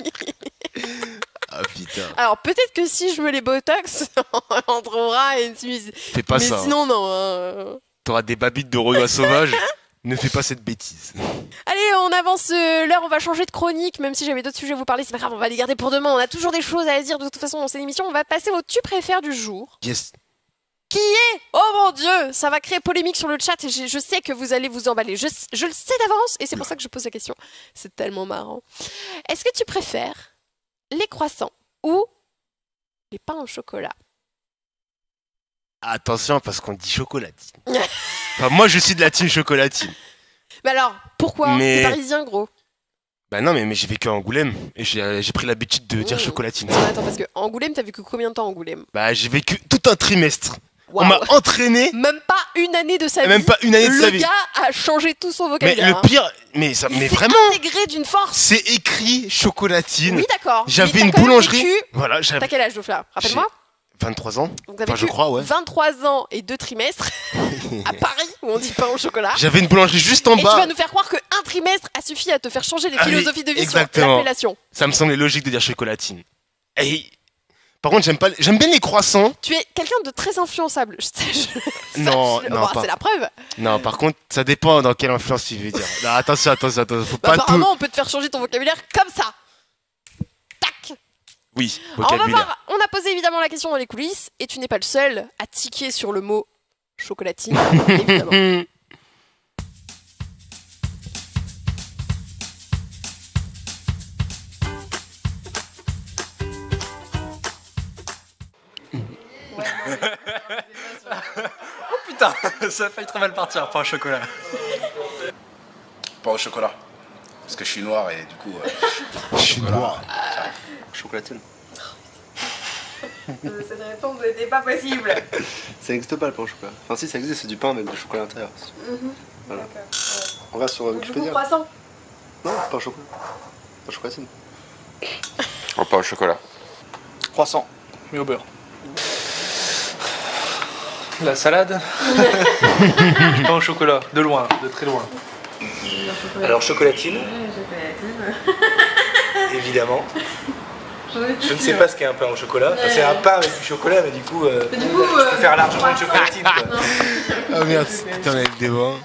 Ah putain. Alors, peut-être que si je me les botox, on trouvera une simise. Fais pas Mais ça. sinon, non. hein. T'auras des babites de Renoir sauvage. Ne fais pas cette bêtise. Allez, on avance euh, l'heure, on va changer de chronique, même si j'avais d'autres sujets à vous parler, c'est pas grave, on va les garder pour demain, on a toujours des choses à dire de toute façon dans cette émission, on va passer au tu préfères du jour. Yes. Qui est, oh mon dieu, ça va créer polémique sur le chat et je, je sais que vous allez vous emballer, je, je le sais d'avance et c'est pour ça que je pose la question, c'est tellement marrant. Est-ce que tu préfères les croissants ou les pains au chocolat? Attention parce qu'on dit chocolatine. Enfin, moi je suis de la team chocolatine. Mais alors, pourquoi? Mais- T'es parisien, gros. Bah non mais, mais j'ai vécu à Angoulême et j'ai j'ai pris l'habitude de dire Mmh. chocolatine. Non, attends, parce que Angoulême, t'as vécu combien de temps Angoulême? Bah j'ai vécu tout un trimestre. On Waouh. m'a entraîné. Même pas une année de sa vie. Même pas une année de le sa vie. gars a changé tout son Mais vocabulaire. le hein. pire, mais ça, Il mais s'est vraiment, intégré d'une force. c'est écrit chocolatine. Oui, d'accord. J'avais Mais t'as une quand même boulangerie. vécu- Voilà, T'as j'avais. quel âge, Dofla? Rappelle-moi. vingt-trois ans. Donc, t'as Enfin, je vécu crois, ouais. vingt-trois ans et deux trimestres à Paris, où on dit pain au chocolat. J'avais une boulangerie juste en Et bas. tu vas nous faire croire qu'un trimestre a suffi à te faire changer les Ah, philosophies de vie exactement. sur l'appellation. Ça me semblait logique de dire chocolatine. Et... Par contre, j'aime pas, j'aime bien les croissants. Tu es quelqu'un de très influençable. Je, je, Non, je, non, bon, pas. c'est la preuve. Non, par contre, ça dépend dans quelle influence tu veux dire. Non, attention, attention, attention. Faut Bah, pas tout. apparemment, on peut te faire changer ton vocabulaire comme ça. Tac. Oui, Alors, on va vocabulaire. voir. On a posé évidemment la question dans les coulisses, et tu n'es pas le seul à tiquer sur le mot chocolatine, évidemment. Oh putain, ça a failli très mal partir, pain au chocolat. Pas au chocolat. Parce que je suis noir et du coup. Euh, je suis noir. Chocolatine. Cette réponse n'était pas possible. Ça n'existe pas le pain au chocolat. Enfin si ça existe, c'est du pain avec du chocolat à l'intérieur. Mm-hmm. Voilà. On va sur Wikipédia. Croissant. Non, pain au chocolat. Pain au chocolatine. Oh, pas au chocolat. Croissant, mais au beurre. La salade. Pain au chocolat, de loin, de très loin. Alors chocolatine. Évidemment. Je ne sais pas ce qu'est un pain au chocolat. Enfin, c'est un pain avec du chocolat, mais du coup, euh, du coup je peux faire largement une chocolatine. Quoi. Ah merde, putain, avec des vins.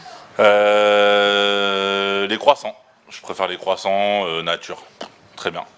Euh, les croissants. Je préfère les croissants euh, nature. Très bien.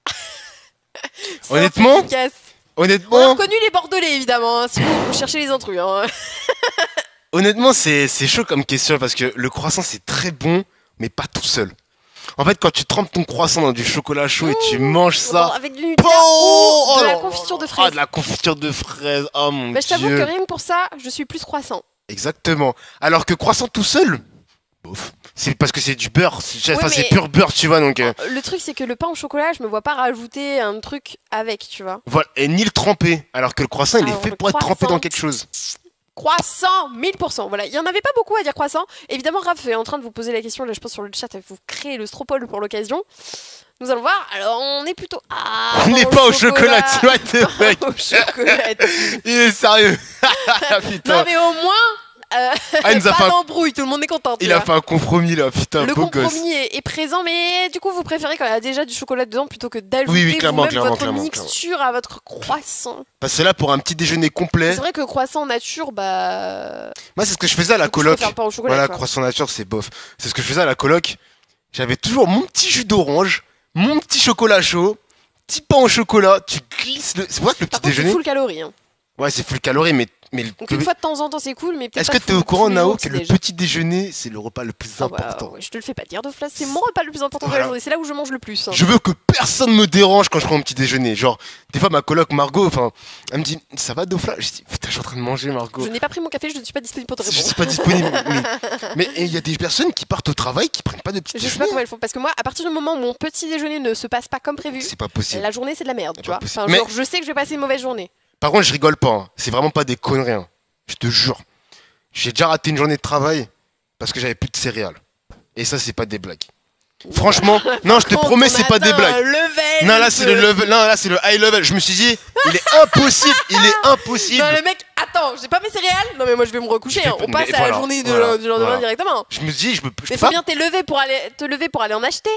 Honnêtement, efficace. honnêtement, On a reconnu les Bordelais, évidemment, hein, si vous, vous cherchez les intrus. Hein. honnêtement, c'est c'est chaud comme question parce que le croissant c'est très bon, mais pas tout seul. En fait, quand tu trempes ton croissant dans du chocolat chaud et tu manges ça, Avec du Nutella Oh, ou de oh la là confiture de ah, fraises. de la confiture de fraises, oh mon Bah, je t'avoue dieu. que rien que pour ça, je suis plus croissant. Exactement. Alors que croissant tout seul, bof. C'est parce que c'est du beurre, c'est Oui, enfin, c'est mais- pur beurre, tu vois, donc. euh, Le truc, c'est que le pain au chocolat, je me vois pas rajouter un truc avec, tu vois. Voilà, et ni le tremper. Alors que le croissant, il Alors, est fait le pour être trempé croissant, dans quelque chose. Croissant, mille pour cent. Voilà, il y en avait pas beaucoup à dire croissant. Évidemment, Raph est en train de vous poser la question, là, je pense sur le chat, vous créez le stropole pour l'occasion. Nous allons voir. Alors, on est plutôt. Ah, On n'est pain pas au chocolat, tu vois, t'es mec. Au chocolat. Il est sérieux. Putain. Non, mais au moins. Euh, Ah, il nous a pas fait un- d'embrouille, tout le monde est content. tu Il a vois. fait un compromis là, putain, Le beau gosse. compromis est, est présent, mais du coup, vous préférez quand il y a déjà du chocolat dedans plutôt que d'ajouter Oui, oui, clairement, vous-même clairement, votre clairement, mixture à votre croissant. Parce que là, pour un petit déjeuner complet, C'est vrai que croissant nature, bah. moi, c'est ce que je faisais à la Du coup, je coloc. préfère le pain au chocolat, Voilà, quoi. croissant nature, c'est bof. C'est ce que je faisais à la coloc. J'avais toujours mon petit jus d'orange, mon petit chocolat chaud, petit pain au chocolat. Tu glisses le. C'est pour ça que le petit Par contre, c'est déjeuner. full calorie. Hein. Ouais, c'est full calorie, mais. mais le- Donc une fois de temps en temps, c'est cool, mais peut-être Est-ce pas que t'es full au courant, tous les Nao, jours, que le petit-déj. petit déjeuner, c'est le repas le plus Ah bah, important. ouais, je te le fais pas dire, Doflas, c'est mon repas le plus important de la Voilà. journée. C'est là où je mange le plus. hein. Je veux que personne me dérange quand je prends mon petit déjeuner. Genre, des fois, ma coloc Margot, enfin, elle me dit, ça va, Dofla? Je dis, putain, je suis en train de manger, Margot. Je n'ai pas pris mon café, je ne suis pas disponible pour te Je répondre. suis pas disponible. mais- Mais il y a des personnes qui partent au travail qui prennent pas de petit Je sais pas déjeuner. comment elles font, parce que moi, à partir du moment où mon petit déjeuner ne se passe pas comme prévu, C'est pas possible. la journée c'est de la merde, tu vois. possible. Enfin, Mais- genre, je sais que je vais passer une mauvaise journée. Par contre, je rigole pas. hein. C'est vraiment pas des conneries. hein. Je te jure. J'ai déjà raté une journée de travail parce que j'avais plus de céréales. Et ça, c'est pas des blagues. Franchement, non, je te Quand promets, on c'est pas des atteint blagues. un level Non, là, c'est le de- level. Non, là, c'est le high level. Je me suis dit, il est impossible. Il est impossible. Non, le mec, attends, j'ai pas mes céréales. Non, mais moi je vais me recoucher. Je vais hein. pas- On passe mais à voilà, la journée de- voilà, du lendemain voilà. directement. Je me dis, je peux, je Mais peux faut pas- bien te lever pour aller, te lever pour aller en acheter.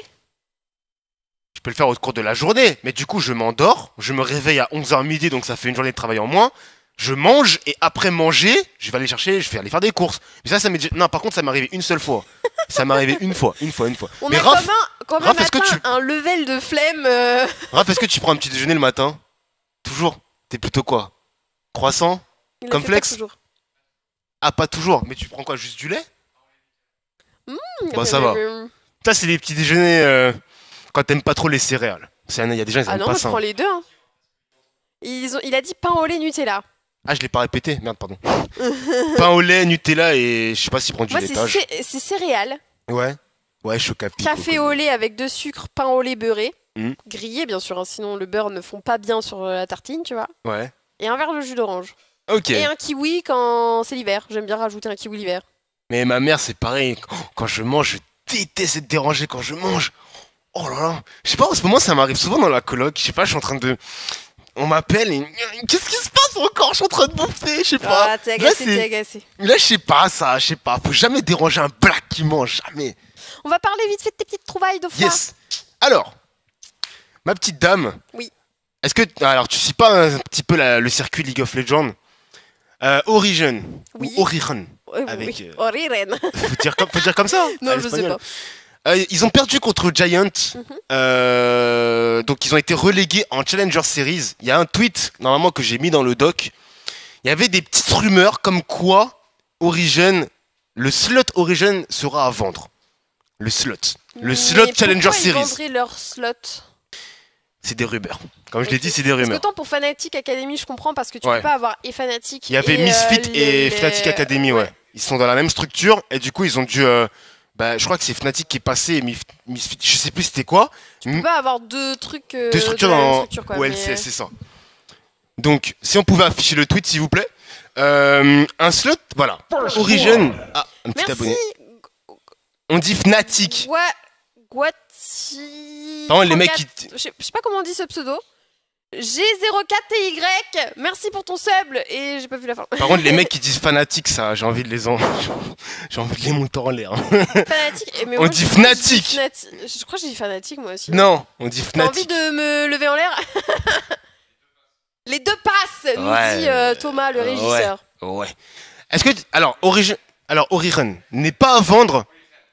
je peux le faire au cours de la journée. Mais du coup, je m'endors. Je me réveille à onze heures midi, donc ça fait une journée de travail en moins. Je mange et après manger, je vais aller chercher, je vais aller faire des courses. Mais ça, ça m'est déjà- non, par contre, ça m'est arrivé une seule fois. Ça m'est arrivé une fois, une fois, une fois. On Mais a Raph, quand même, quand même Raph, est-ce que atteint tu- un level de flemme. euh, Raph, est-ce que tu prends un petit déjeuner le matin? Toujours. T'es plutôt quoi? Croissant? il le Comme fait pas flex? toujours. Ah, pas toujours. Mais tu prends quoi? Juste du lait? Mmh, Bah, ça va. euh, Ça, c'est les petits déjeuners euh, quand t'aimes pas trop les céréales. C'est un- Il y a des gens, ils Ah aiment non, pas moi je ça. prends les deux. Hein. Ils ont, il a dit pain au lait Nutella. Ah, je l'ai pas répété. Merde, pardon. Pain au lait, Nutella et je sais pas s'il prend du Moi c'est laitage. cé- c'est céréales, Ouais. Ouais, chocapic. café au lait avec de sucre, pain au lait beurré, Mmh. grillé bien sûr, hein, sinon le beurre ne fond pas bien sur euh, la tartine, tu vois. Ouais. Et un verre de jus d'orange. Ok. Et un kiwi quand c'est l'hiver. J'aime bien rajouter un kiwi l'hiver. Mais ma mère, c'est pareil. Quand je mange, je déteste être dérangé quand je mange. Oh là là. Je sais pas, en ce moment, ça m'arrive souvent dans la coloc. Je sais pas, je suis en train de. on m'appelle et qu'est-ce qui se passe encore? Je suis en train de bouffer, je sais pas. Ah, t'es agacé, t'es agacé. Là, je sais pas ça, je sais pas. Faut jamais déranger un black qui mange, jamais. On va parler vite fait de tes petites trouvailles de fois. Yes. Alors, ma petite dame. Oui. Est-ce que. Alors, tu sais pas un petit peu la, le circuit League of Legends euh, Origin. Oui. Ou Origen. Oui, avec, oui. euh, Origen. Faut dire comme, faut dire comme ça. Non, je sais pas. Euh, ils ont perdu contre Giant. Mm-hmm. euh, donc, ils ont été relégués en Challenger Series. Il y a un tweet, normalement, que j'ai mis dans le doc. Il y avait des petites rumeurs comme quoi Origin, le slot Origin sera à vendre. Le slot. Le Mais slot Challenger pourquoi Series. Ils vendraient leur slot. C'est des rumeurs. Comme je Okay. l'ai dit, c'est des Parce rumeurs. que tant pour Fnatic Academy, je comprends parce que tu Ouais. peux pas avoir et Fnatic. Il y avait et, Misfit euh, et les- Fnatic Academy, ouais. Ils sont dans la même structure et du coup, ils ont dû. Euh, bah, je crois que c'est Fnatic qui est passé et Mif- Misfit, je sais plus c'était quoi. Tu peux pas avoir deux trucs. Euh, Deux structures de la même dans structure, quoi, O L mais, C S, euh, c'est ça. Donc, si on pouvait afficher le tweet, s'il vous plaît. Euh, un slot, voilà. Origin. Ah, un petit Merci. abonné. On dit Fnatic. Gua... Guati... Non, les mecs qui- Je sais je sais pas comment on dit ce pseudo. G zéro quatre T Y, merci pour ton sub et j'ai pas vu la fin. Par contre, les mecs qui disent Fnatic, ça, j'ai envie de les en... j'ai envie de les monter en l'air. Fnatic. Et mais On moi, dit je crois que je Fnatic. dis Fnati- Je crois que j'ai dit Fnatic moi aussi. Non, on dit T'as envie Fnatic. de me lever en l'air? Les deux passes, nous Ouais. dit euh, Thomas, le régisseur. Ouais. ouais. Est-ce que. Alors, Origin. Alors, Origin n'est pas à vendre.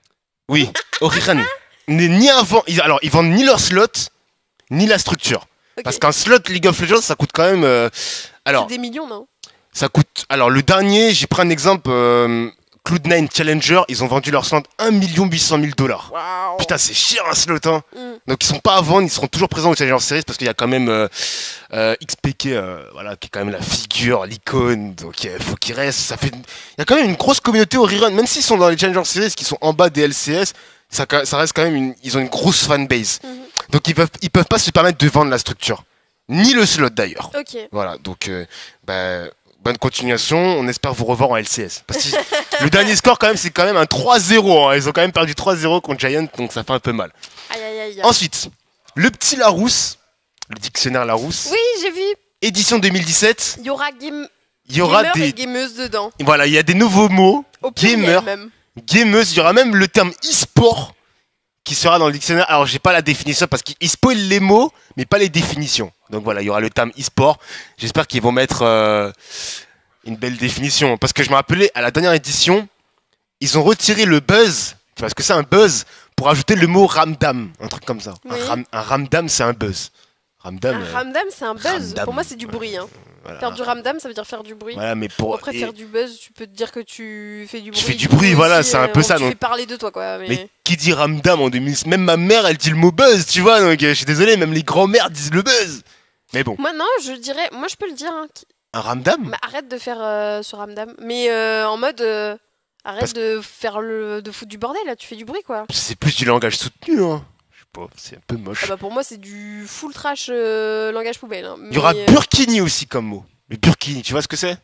Oui, Origin n'est ni à vendre. Ils- Alors, ils vendent ni leur slot, ni la structure. Ok. Parce qu'un slot League of Legends, ça coûte quand même. euh, Alors, C'est des millions, non? ça coûte. Alors, le dernier, j'ai pris un exemple. Euh, Cloud nine Challenger, ils ont vendu leur slot un million huit cent mille dollars. Waouh. Putain, c'est cher un slot, hein. Mm. Donc, ils sont pas à vendre, ils seront toujours présents au Challenger Series parce qu'il y a quand même euh, euh, X P K, euh, voilà, qui est quand même la figure, l'icône. Donc, il faut qu'il reste. Ça fait. Il y a quand même une grosse communauté au rerun, même s'ils sont dans les Challenger Series, qui sont en bas des L C S, ça, ça reste quand même une. Ils ont une grosse fanbase. Mhm. Donc, ils peuvent, ils peuvent pas se permettre de vendre la structure. Ni le slot d'ailleurs. Ok. Voilà, donc euh, bah, bonne continuation, on espère vous revoir en L C S. Parce que le dernier score quand même c'est quand même un trois zéro, hein. Ils ont quand même perdu trois zéro contre Giant, donc ça fait un peu mal. Aïe aïe aïe. Ensuite, le petit Larousse, le dictionnaire Larousse, Oui, j'ai vu. édition deux mille dix-sept, Il y aura game... il y aura gamer des... et gameuse dedans. Voilà, il y a des nouveaux mots, Au pluriel gamer, même. gameuse, il y aura même le terme e-sport qui sera dans le dictionnaire. Alors j'ai pas la définition parce qu'ils spoilent les mots, mais pas les définitions. Donc voilà, il y aura le terme e-sport. J'espère qu'ils vont mettre euh, une belle définition. Parce que je me rappelais, à la dernière édition, ils ont retiré le buzz. Tu vois ce que c'est un buzz? Pour ajouter le mot ramdam. Un truc comme ça. Oui. Un, ram, un ramdam, c'est un buzz. Ramdam. Un euh, ramdam, c'est un buzz. ramdam. Pour moi, c'est du bruit. Hein. voilà. Faire du ramdam, ça veut dire faire du bruit. Voilà, mais pour. Après, et- faire du buzz, tu peux te dire que tu fais du bruit. fais du bruit, voilà, aussi, c'est un euh, peu ça, Tu donc- fais parler de toi, quoi. Mais... Mais qui dit ramdam en deux mille? Même ma mère, elle dit le mot buzz, tu vois. Donc euh, je suis désolé, même les grands-mères disent le buzz. Mais bon. Moi, non, je dirais. Moi, je peux le dire. Hein. qui- Un ramdam? Mais arrête de faire euh, ce ramdam. Mais euh, en mode. euh, Arrête Parce- de faire le. de foutre du bordel, là. Tu fais du bruit, quoi. C'est plus du langage soutenu, hein. Je sais pas, c'est un peu moche. Ah bah, pour moi, c'est du full trash euh, langage poubelle. Hein. Il y aura Mais, euh, burkini aussi comme mot. Le burkini, tu vois ce que c'est?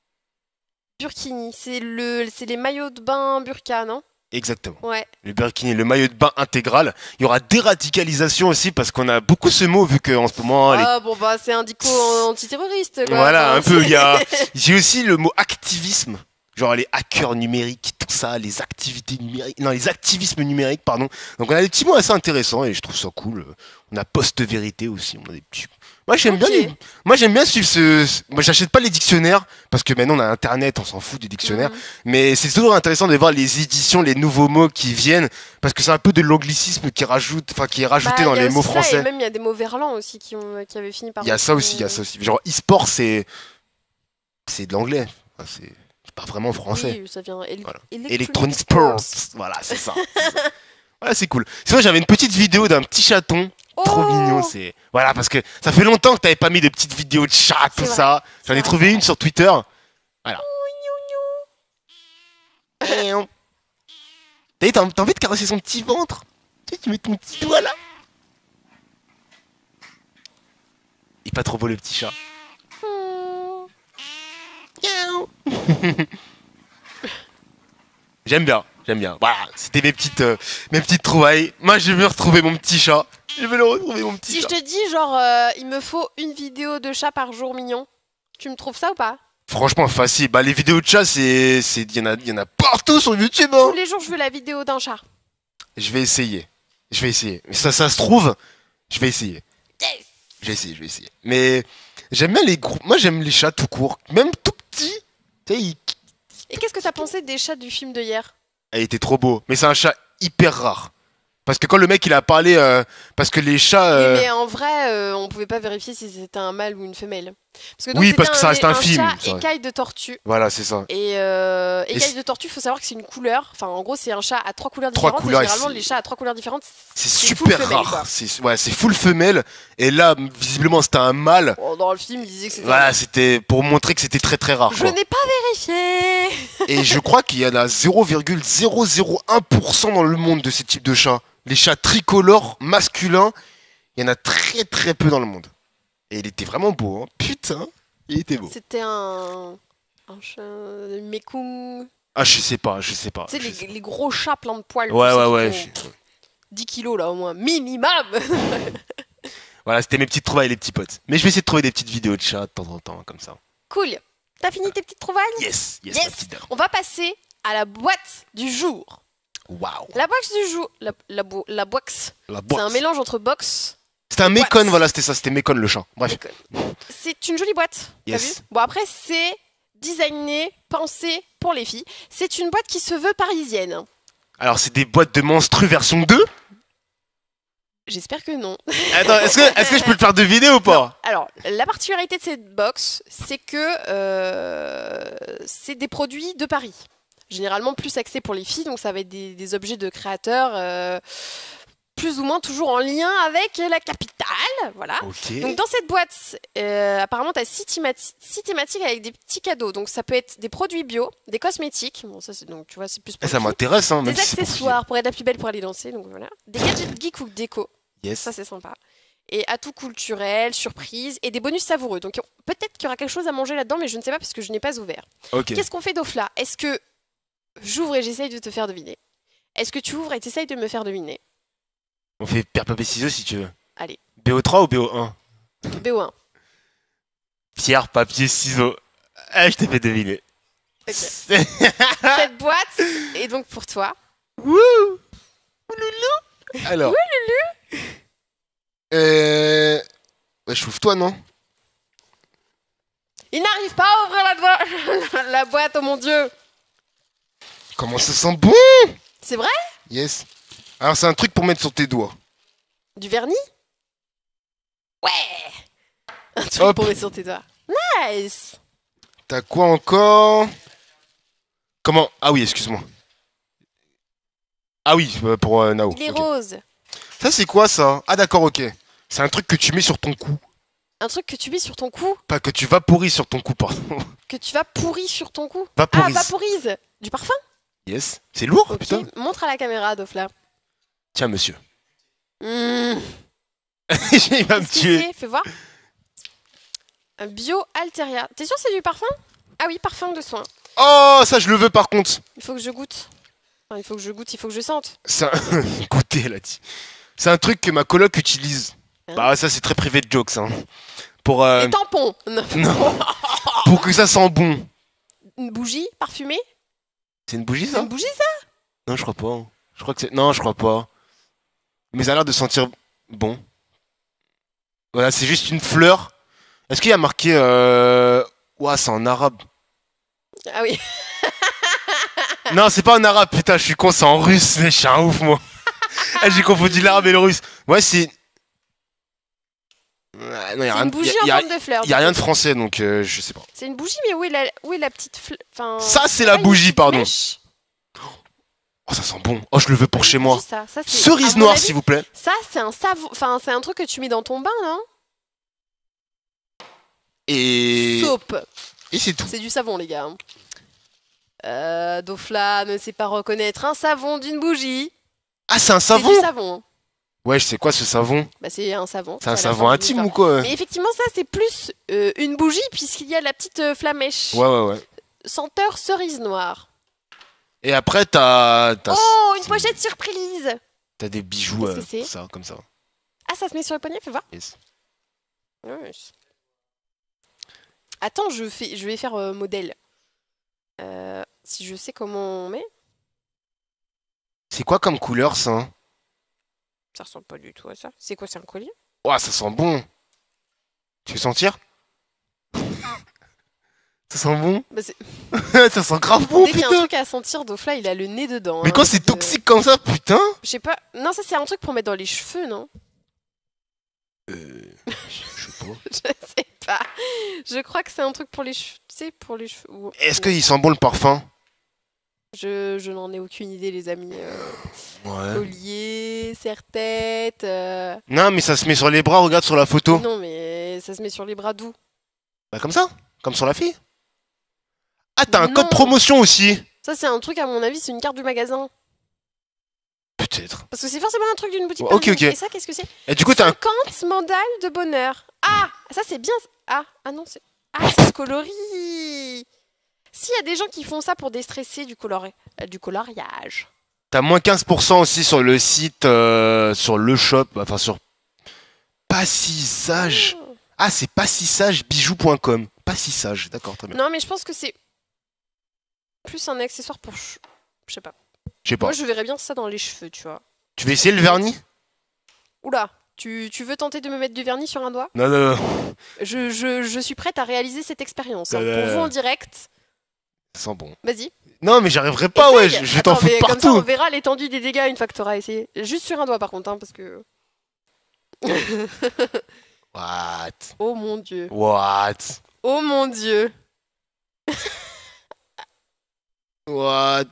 Burkini. C'est le... c'est les maillots de bain burqa, non? Exactement. Ouais. Le burkini, le maillot de bain intégral. Il y aura déradicalisation aussi parce qu'on a beaucoup ce mot vu qu'en ce moment. les- Ah bon, bah, c'est un dico antiterroriste, quoi. Voilà, Enfin, un peu. Il y a. c'est- J'ai aussi le mot activisme. Genre les hackers numériques, tout ça, les activités numériques. Non, les activismes numériques, pardon. Donc on a des petits mots assez intéressants et je trouve ça cool. On a post-vérité aussi. On a des petits. Moi j'aime bien. Ok. les- Moi j'aime bien suivre ce. ce- Moi j'achète pas les dictionnaires parce que maintenant on a Internet, on s'en fout des dictionnaires. Mhm. Mais c'est toujours intéressant de voir les éditions, les nouveaux mots qui viennent parce que c'est un peu de l'anglicisme qui rajoute, enfin qui est rajouté Bah, dans il y a les mots aussi ça, français. Et même, il y a des mots verlans aussi qui, ont, qui avaient fini par. Il y a ça aussi, il y a ça aussi. Genre e-sport c'est c'est de l'anglais. Enfin, c'est c'est pas vraiment français. Oui, ça vient. éle- Voilà. Electronic Electronic Sports. Voilà, c'est ça. c'est ça. Voilà, c'est cool. Sinon, j'avais une petite vidéo d'un petit chaton. Trop Oh mignon, c'est. Voilà, parce que ça fait longtemps que t'avais pas mis de petites vidéos de chat, tout C'est vrai, ça. c'est J'en ai vrai. trouvé une sur Twitter. Voilà. T'as vu, t'as t'as envie de caresser son petit ventre? Tu sais, tu mets ton petit doigt là. Il est pas trop beau le petit chat. J'aime bien. J'aime bien. Voilà, c'était mes petites, euh, mes petites trouvailles. Moi, je vais retrouver mon petit chat. Je vais le retrouver, mon petit si chat. Si je te dis, genre, euh, il me faut une vidéo de chat par jour mignon, tu me trouves ça ou pas? Franchement, facile. Bah, les vidéos de chat, c'est. Il y, en a, y en a partout sur YouTube. Hein. Tous les jours, je veux la vidéo d'un chat. Je vais essayer. Je vais essayer. Mais ça, ça se trouve, je vais essayer. Yes. Je vais essayer, je vais essayer. Mais j'aime bien les gros. Moi, j'aime les chats tout court. Même tout petits. Tu sais, ils... Et qu'est-ce que t'as pensé des chats du film de hier? Il était trop beau. Mais c'est un chat hyper rare. Parce que quand le mec il a parlé, euh, parce que les chats. Euh... Oui, mais en vrai, euh, on pouvait pas vérifier si c'était un mâle ou une femelle. Parce que donc, oui, parce que un, ça reste un, un film. Chat écaille de tortue. Voilà, c'est ça. Et euh, écaille de tortue, faut savoir que c'est une couleur. Enfin, en gros, c'est un chat à trois couleurs trois différentes. Couleurs, et généralement, les chats à trois couleurs différentes, c'est super femelle, rare. C'est ouais, c'est full femelle. Et là, visiblement, c'était un mâle. Oh, dans le film, il disait que c'était. Voilà, c'était pour montrer que c'était très très rare. Je n'ai pas vérifié. Et je crois qu'il y en a zéro virgule zéro zéro un pour cent dans le monde de ces types de chats. Les chats tricolores masculins, il y en a très très peu dans le monde. Et il était vraiment beau, hein. Putain, il était beau. C'était un... un chat... Mekong... Ah, je sais pas, je sais pas. Tu sais, les, les gros chats pleins de poils. Ouais, ouais, ouais. Je... dix kilos là au moins, minimum. Voilà, c'était mes petites trouvailles, les petits potes. Mais je vais essayer de trouver des petites vidéos de chats de temps en temps, comme ça. Cool. T'as fini tes petites trouvailles? Yes, yes, yes. Ma petite dame. On va passer à la boîte du jour. Waouh. La box du jour, la, la, bo la box, la box. C'est un mélange entre box. C'était un mécon, voilà, c'était ça, c'était mécon le chat. Bref. C'est une jolie boîte. Yes. T'as vu? Bon après c'est designé, pensé pour les filles. C'est une boîte qui se veut parisienne. Alors c'est des boîtes de menstru version deux? J'espère que non. Attends, est-ce que, est-ce que je peux te faire deviner ou pas? Non. Alors, la particularité de cette box, c'est que euh, c'est des produits de Paris. Généralement plus axés pour les filles, donc ça va être des, des objets de créateurs euh, plus ou moins toujours en lien avec la capitale. Voilà. Okay. Donc dans cette boîte, euh, apparemment, tu as six, six thématiques avec des petits cadeaux. Donc ça peut être des produits bio, des cosmétiques. Bon, ça c'est donc tu vois, c'est plus pour ça m'intéresse, hein, même des si accessoires pour, pour être la plus belle pour aller danser. Donc voilà. Des gadgets geek ou déco. Yes. Ça c'est sympa. Et atouts culturels, surprises et des bonus savoureux. Donc peut-être qu'il y aura quelque chose à manger là-dedans, mais je ne sais pas parce que je n'ai pas ouvert. Okay. Qu'est-ce qu'on fait d'Ofla? Est-ce que j'ouvre et j'essaye de te faire deviner? Est-ce que tu ouvres et tu essayes de me faire deviner? On fait pierre, papier, ciseaux si tu veux. Allez. B O trois ou B O un? B O un. Pierre, papier, ciseaux. Ah, je t'ai fait deviner. Okay. Cette boîte est donc pour toi. Wouh! Ouloulou! Alors. Ouloulou! Euh. Ouais, je trouve toi, non? Il n'arrive pas à ouvrir la, boîte. La boîte, oh mon dieu! Comment ça sent bon! C'est vrai? Yes. Alors, c'est un truc pour mettre sur tes doigts. Du vernis? Ouais! Un truc Hop. pour mettre sur tes doigts. Nice! T'as quoi encore? Comment? Ah oui, excuse-moi. Ah oui, pour euh, Nao. Il est okay. rose. Ça, c'est quoi ça? Ah d'accord, ok. C'est un truc que tu mets sur ton cou. Un truc que tu mets sur ton cou? Pas que tu vaporises sur ton cou, pardon. Que tu vas pourrir sur ton cou? Vaporise. Ah, vaporise! Du parfum? Yes. C'est lourd, okay. putain. Montre à la caméra, Dofla. Tiens, monsieur. Mmh. Il va me tuer. Fais voir. Un Bio Alteria. T'es sûr que c'est du parfum? Ah oui, parfum de soin. Oh, ça je le veux par contre. Il faut que je goûte. Enfin, il faut que je goûte, il faut que je sente. C'est un... Goûter, là, dit. C'est un truc que ma coloc utilise. Hein? Bah ça c'est très privé de jokes. Hein. Pour, euh... Des tampons. Non. non. Pour que ça sent bon. Une bougie parfumée? C'est une bougie ça? C'est une bougie ça? Non, je crois pas. Je crois que c'est... Non, je crois pas. Mais ça a l'air de sentir bon. Voilà, c'est juste une fleur. Est-ce qu'il y a marqué... Euh... Ouah, c'est en arabe. Ah oui. Non, c'est pas en arabe, putain, je suis con, c'est en russe. Je suis un ouf, moi. J'ai confondu l'arabe et le russe. Ouais, c'est... Non, y a rien, une bougie y a, en forme de fleur. Il n'y a rien de français, donc euh, je sais pas. C'est une bougie, mais où est la, où est la petite fleur? Enfin, ça, c'est la bougie, pardon. Mèche. Oh, ça sent bon. Oh, je le veux pour chez moi. Ça. Ça, cerise noire, s'il vous plaît. Ça, c'est un savon. Enfin, c'est un truc que tu mets dans ton bain, non? Et... Soap. Et c'est tout. C'est du savon, les gars. Euh, Dofla ne sait pas reconnaître un savon d'une bougie. Ah, c'est un savon? C'est du savon. Ouais, je sais quoi ce savon? Bah, c'est un savon. C'est un savon intime ou quoi? Mais effectivement, ça, c'est plus euh, une bougie, puisqu'il y a la petite euh, flamèche. Ouais, ouais, ouais. Senteur cerise noire. Et après, t'as. Oh, une pochette surprise. T'as des bijoux, euh, c'est ça, comme ça. Ah, ça se met sur le poignet, fais voir. Yes. Ouais. Attends, je, fais, je vais faire euh, modèle. Euh, si je sais comment on met. C'est quoi comme couleur, ça? Ça ressemble pas du tout à ça. C'est quoi, c'est un collier? Ouah, ça sent bon. Tu veux sentir? Ça sent bon? Bah ça sent grave bon, Dès qu'il y a putain. un truc à sentir, Dofla, il a le nez dedans. Mais hein, quand c'est de... toxique comme ça, putain. Je sais pas. Non, ça c'est un truc pour mettre dans les cheveux, non? Euh... Je sais pas. Je sais pas. Je crois que c'est un truc pour les cheveux. Tu sais, pour les cheveux. Ou... Est-ce qu'il sent bon le parfum? Je, je n'en ai aucune idée, les amis. Euh... Ouais. Collier, serre-tête. Euh... Non, mais ça se met sur les bras, regarde sur la photo. Non, mais ça se met sur les bras d'où? Bah, comme ça? Comme sur la fille? Ah, t'as un code promotion aussi. Ça, c'est un truc, à mon avis, c'est une carte du magasin. Peut-être. Parce que c'est forcément un truc d'une boutique. Ok, ok. Et ça, qu'est-ce que c'est? Et du coup, t'as un... cinquante mandales de bonheur. Ah, ça, c'est bien. Ah, ah non, c'est... Ah, c'est ce coloris. S'il y a des gens qui font ça pour déstresser du, colori... euh, du coloriage. T'as moins quinze pour cent aussi sur le site, euh, sur le shop, enfin sur Passissage. Oh. Ah, c'est pastissagebijoux point com. Passissage, d'accord, très bien. Non, mais je pense que c'est plus un accessoire pour... Je sais pas. Je sais pas. Moi, je verrais bien ça dans les cheveux, tu vois. Tu veux essayer le vernis? Oula, tu, tu veux tenter de me mettre du vernis sur un doigt? Non, non, non. Je, je, je suis prête à réaliser cette expérience. Hein. Euh... Pour vous en direct. Ça sent bon. Vas-y. Non, mais j'arriverai pas, Essaye. ouais. Je, je vais t'en foutre partout. Comme ça, on verra l'étendue des dégâts une fois que t'auras essayé. Juste sur un doigt, par contre, hein, parce que... What? Oh mon dieu. What? Oh mon dieu. What?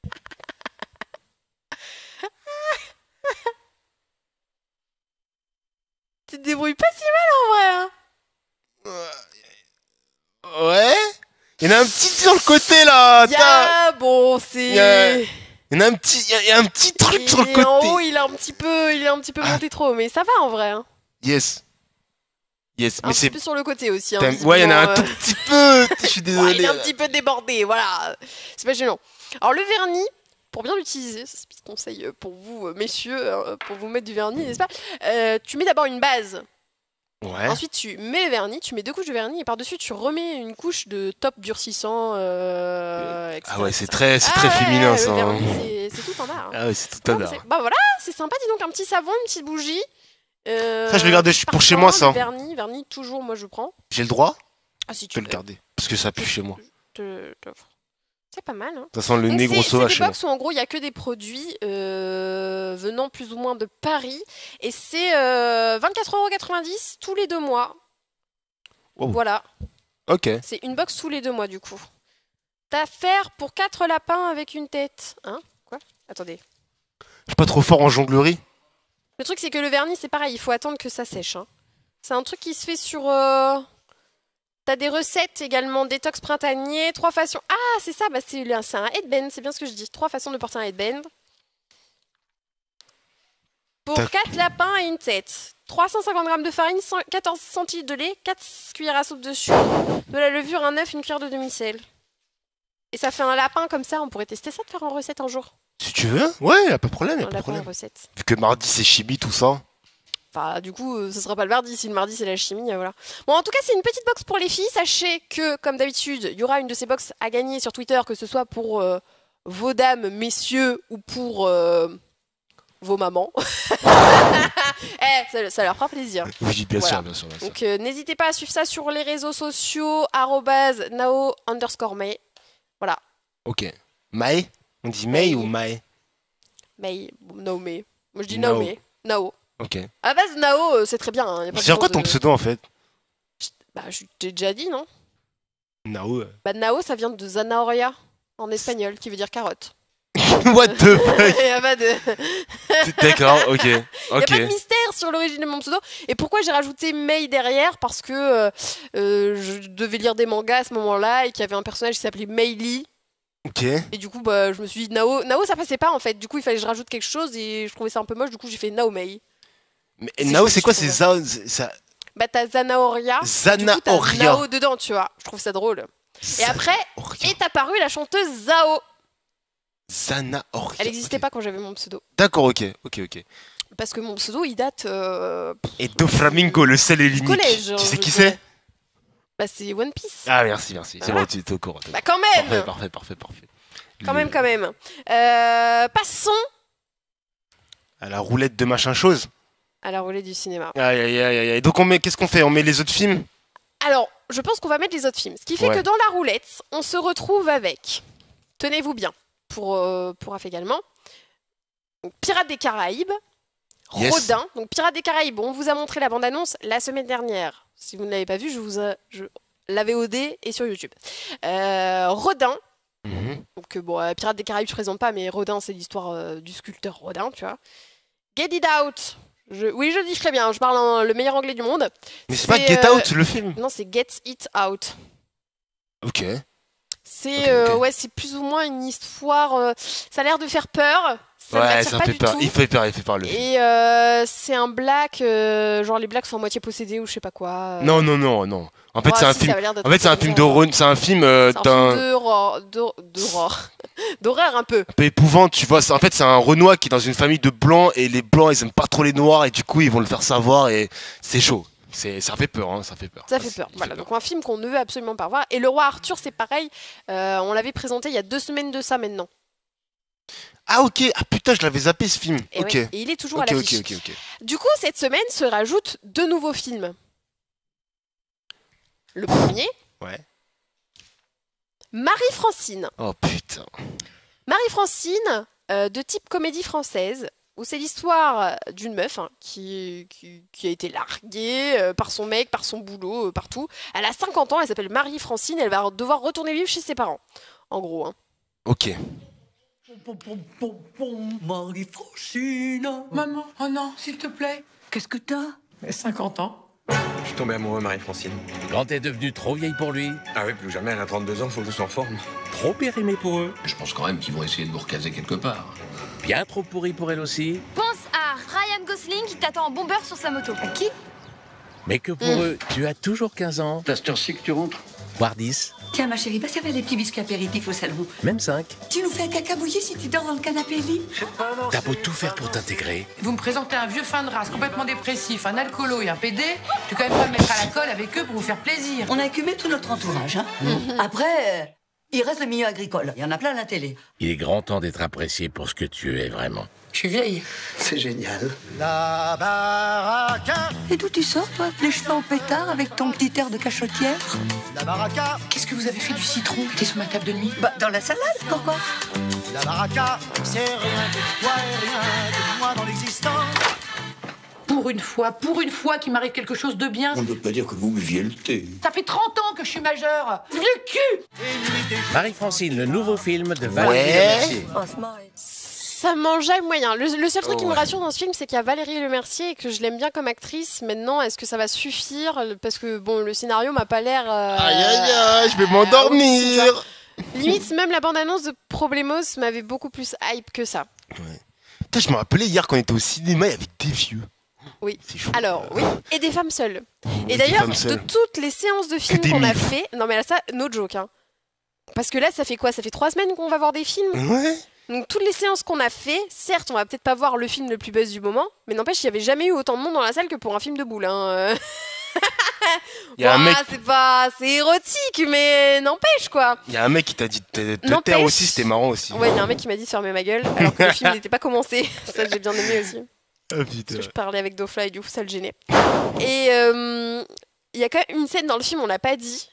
Tu te débrouilles pas si mal en vrai. Hein. Ouais. Il y en a un petit sur le côté là. Ya, bon, c'est. Il y, a... il y en a un petit, il y a un petit truc et sur le côté. En haut, il a un petit peu, il est un petit peu monté trop, mais ça va en vrai. Hein. Yes. Yes. Un mais petit peu sur le côté aussi. Hein, ouais, il y en a un euh... tout petit peu. Je suis désolé. Ouais, il est un petit peu débordé, voilà. C'est pas gênant. Alors le vernis. Pour bien l'utiliser, c'est ce petit conseil pour vous, messieurs, pour vous mettre du vernis, n'est-ce pas? euh, Tu mets d'abord une base. Ouais. Ensuite, tu mets le vernis, tu mets deux couches de vernis et par-dessus, tu remets une couche de top durcissant. Euh, et cetera, ah ouais, c'est et cetera. très, c'est ah très ouais, féminin ça. Hein. C'est tout en art. Hein. Ah ouais, c'est tout en art. Bah voilà, c'est sympa, dis donc, un petit savon, une petite bougie. Euh, ça, je vais garder pour chez moi ça. Vernis, vernis, toujours, moi je prends. J'ai le droit? Ah si tu peux le garder. Parce que ça pue chez moi. Te, te... C'est pas mal. Hein. Ça sent le nez grosso C'est à des chez moi. box où en gros il n'y a que des produits euh, venant plus ou moins de Paris. Et c'est euh, vingt-quatre euros quatre-vingt-dix tous les deux mois. Wow. Voilà. Ok. C'est une box tous les deux mois du coup. T'as faire pour quatre lapins avec une tête. Hein? Quoi? Attendez. Je suis pas trop fort en jonglerie. Le truc c'est que le vernis c'est pareil, il faut attendre que ça sèche. Hein. C'est un truc qui se fait sur... Euh... T'as des recettes également, détox printanier, trois façons... Ah, c'est ça, bah c'est un headband, c'est bien ce que je dis. Trois façons de porter un headband. Pour quatre lapins et une tête. trois cent cinquante grammes de farine, quatorze centilitres de lait, quatre cuillères à soupe de sucre, de la levure, un œuf, une cuillère de demi-sel. Et ça fait un lapin comme ça, on pourrait tester ça de faire en recette un jour. Si tu veux, ouais, y'a pas de problème, y'a un pas de problème. En recette. Vu que mardi c'est chibi, tout ça. Enfin, du coup, euh, ce sera pas le mardi. Si le mardi, c'est la chimie, euh, voilà. Bon, en tout cas, c'est une petite box pour les filles. Sachez que, comme d'habitude, il y aura une de ces box à gagner sur Twitter, que ce soit pour euh, vos dames, messieurs, ou pour euh, vos mamans. eh, ça, ça leur fera plaisir. Oui, bien voilà. sûr, bien sûr. Bien sûr. Donc, euh, n'hésitez pas à suivre ça sur les réseaux sociaux, arrobase nao underscore may. Voilà. Ok. May? On dit May, May. ou May? May, no May. Moi, je dis no, no May. Nao. Ok. À la base, Nao, euh, c'est très bien. Hein, c'est quoi ton de... pseudo en fait? Bah, je t'ai déjà dit, non? Nao. Euh... Bah, Nao, ça vient de Zanahoria en espagnol, qui veut dire carotte. What the fuck? Il y a pas de. D'accord, ok. Il okay. n'y a pas de mystère sur l'origine de mon pseudo. Et pourquoi j'ai rajouté May derrière? Parce que euh, euh, je devais lire des mangas à ce moment-là et qu'il y avait un personnage qui s'appelait Mei Lee. Ok. Et du coup, bah, je me suis dit Nao. Nao, ça passait pas en fait. Du coup, il fallait que je rajoute quelque chose et je trouvais ça un peu moche. Du coup, j'ai fait Nao May. Mais Nao, c'est quoi? C'est ça, ça. Bah, t'as Zanahoria. Zanahoria. Nao dedans, tu vois. Je trouve ça drôle. Et après est apparue la chanteuse Zao. Zana Oria. Elle n'existait okay. pas quand j'avais mon pseudo. D'accord, ok, ok, ok. Parce que mon pseudo, il date... Euh... Et Doflamingo, le seul et l'unique. Collège. Tu sais qui c'est? Bah c'est One Piece. Ah merci, merci. C'est bon, tu es au courant. Bah quand même. Parfait, parfait, parfait, parfait. Quand le... même, quand même. Euh, passons à la roulette de machin chose. À la roulette du cinéma. Aïe, aïe, aïe, aïe. Donc on met, qu'est-ce qu'on fait? On met les autres films? Alors, je pense qu'on va mettre les autres films. Ce qui fait ouais. que dans la roulette, on se retrouve avec, tenez-vous bien, pour, euh, pour Raph également, donc, Pirates des Caraïbes, yes. Rodin. Donc Pirates des Caraïbes, on vous a montré la bande-annonce la semaine dernière. Si vous ne l'avez pas vu, je vous a, je, la V O D est sur YouTube. Euh, Rodin. Mm-hmm. Donc bon, euh, Pirates des Caraïbes, je présente pas, mais Rodin, c'est l'histoire euh, du sculpteur Rodin, tu vois. Get It Out. Je... Oui, je dis très bien, je parle en, le meilleur anglais du monde. Mais c'est pas Get euh... Out, le film. Non, c'est Get It Out. Ok. C'est okay, euh, okay. ouais, c'est plus ou moins une histoire. Euh, ça a l'air de faire peur. Ça ouais, ça pas fait du peur. Tout. Il fait peur, il fait peur le film. Et euh, c'est un black, euh, genre les blacks sont à moitié possédés ou je sais pas quoi. Euh... Non, non, non, non. En fait, oh, c'est un si, film. En fait, c'est un film d'horreur. C'est un film euh, d'un. D'horreur, d'horreur, d'horreur un peu. Un peu épouvante, tu vois. En fait, c'est un Renoir qui est dans une famille de blancs et les blancs, ils aiment pas trop les noirs et du coup, ils vont le faire savoir et c'est chaud. C'est, ça fait peur, hein, ça fait peur. Ça fait peur. Voilà, fait donc peur. Un film qu'on ne veut absolument pas voir. Et Le Roi Arthur, c'est pareil. Euh, on l'avait présenté il y a deux semaines de ça maintenant. Ah ok, ah putain, je l'avais zappé ce film. Et, ok. Ouais, et il est toujours okay, à l'affiche. Okay, okay, okay. Du coup, cette semaine se rajoutent deux nouveaux films. Le premier. Ouais. Marie-Francine. Oh putain. Marie-Francine, euh, de type comédie française, où c'est l'histoire d'une meuf hein, qui, qui, qui a été larguée euh, par son mec, par son boulot, euh, partout. Elle a cinquante ans, elle s'appelle Marie-Francine, elle va devoir retourner vivre chez ses parents. En gros. Hein. Ok. Marie-Francine. Maman, oh non, s'il te plaît. Qu'est-ce que t'as? cinquante ans. Je suis tombé amoureux, Marie-Francine. Quand t'es devenue trop vieille pour lui. Ah oui, plus jamais, elle a trente-deux ans, faut que je sois en forme. Trop périmé pour eux. Je pense quand même qu'ils vont essayer de vous recaser quelque part. Bien trop pourri pour elle aussi. Pense à Ryan Gosling qui t'attend en bomber sur sa moto. À qui? Mais que pour mmh. eux, tu as toujours quinze ans. C'est à cette heure-ci que tu rentres? Voire dix. Tiens, ma chérie, va servir des petits biscuits apéritifs au salon. Même cinq. Tu nous fais un caca bouilli si tu dors dans le canapé lit? T'as beau tout faire pour t'intégrer. Vous me présentez un vieux fin de race, complètement dépressif, un alcoolo et un pédé. Tu peux quand même pas me mettre à la colle avec eux pour vous faire plaisir. On a écumé tout notre entourage, hein. Mmh. Après, euh, il reste le milieu agricole. Il y en a plein à la télé. Il est grand temps d'être apprécié pour ce que tu es vraiment. Je suis vieille. C'est génial. La baraka. Et d'où tu sors, toi? Les cheveux en pétard avec ton petit air de cachotière? La baraka. Qu'est-ce que vous avez fait du citron qui était sur ma table de nuit? Bah, dans la salade, pourquoi? La baraka, c'est rien de toi et rien de moi dans l'existence. Pour une fois, pour une fois qu'il m'arrive quelque chose de bien. On ne peut pas dire que vous buviez le thé. Ça fait trente ans que je suis majeure. Vieux cul. Marie-Francine, le nouveau film de Valérie Lemercier. Ça mangeait moyen. Le, le seul truc oh, qui me rassure dans ce film, c'est qu'il y a Valérie Lemercier et que je l'aime bien comme actrice. Maintenant, est-ce que ça va suffire? Parce que bon, le scénario m'a pas l'air. Euh, aïe aïe aïe, je vais m'endormir. Limite, même la bande-annonce de Problemos m'avait beaucoup plus hype que ça. Ouais. Putain, je me rappelais hier quand on était au cinéma avec des vieux. Oui. Alors, oui. Et des femmes seules. Et d'ailleurs, de toutes les séances de films qu'on a fait. Non, mais là, ça, no joke. Hein. Parce que là, ça fait quoi? Ça fait trois semaines qu'on va voir des films. Ouais. Donc, toutes les séances qu'on a fait, certes, on va peut-être pas voir le film le plus buzz du moment, mais n'empêche, il n'y avait jamais eu autant de monde dans la salle que pour un film de boule. Hein. Y a bon, un mec... c'est pas, c'est érotique, mais n'empêche quoi. Il y a un mec qui t'a dit de te taire aussi, c'était marrant aussi. Ouais, il y a un mec qui m'a dit de fermer ma gueule, alors que le film n'était pas commencé. Ça, j'ai bien aimé aussi. Oh, putain. Parce que je parlais avec Dofla et du coup, ça le gênait. Et il euh, y a quand même une scène dans le film, on l'a pas dit,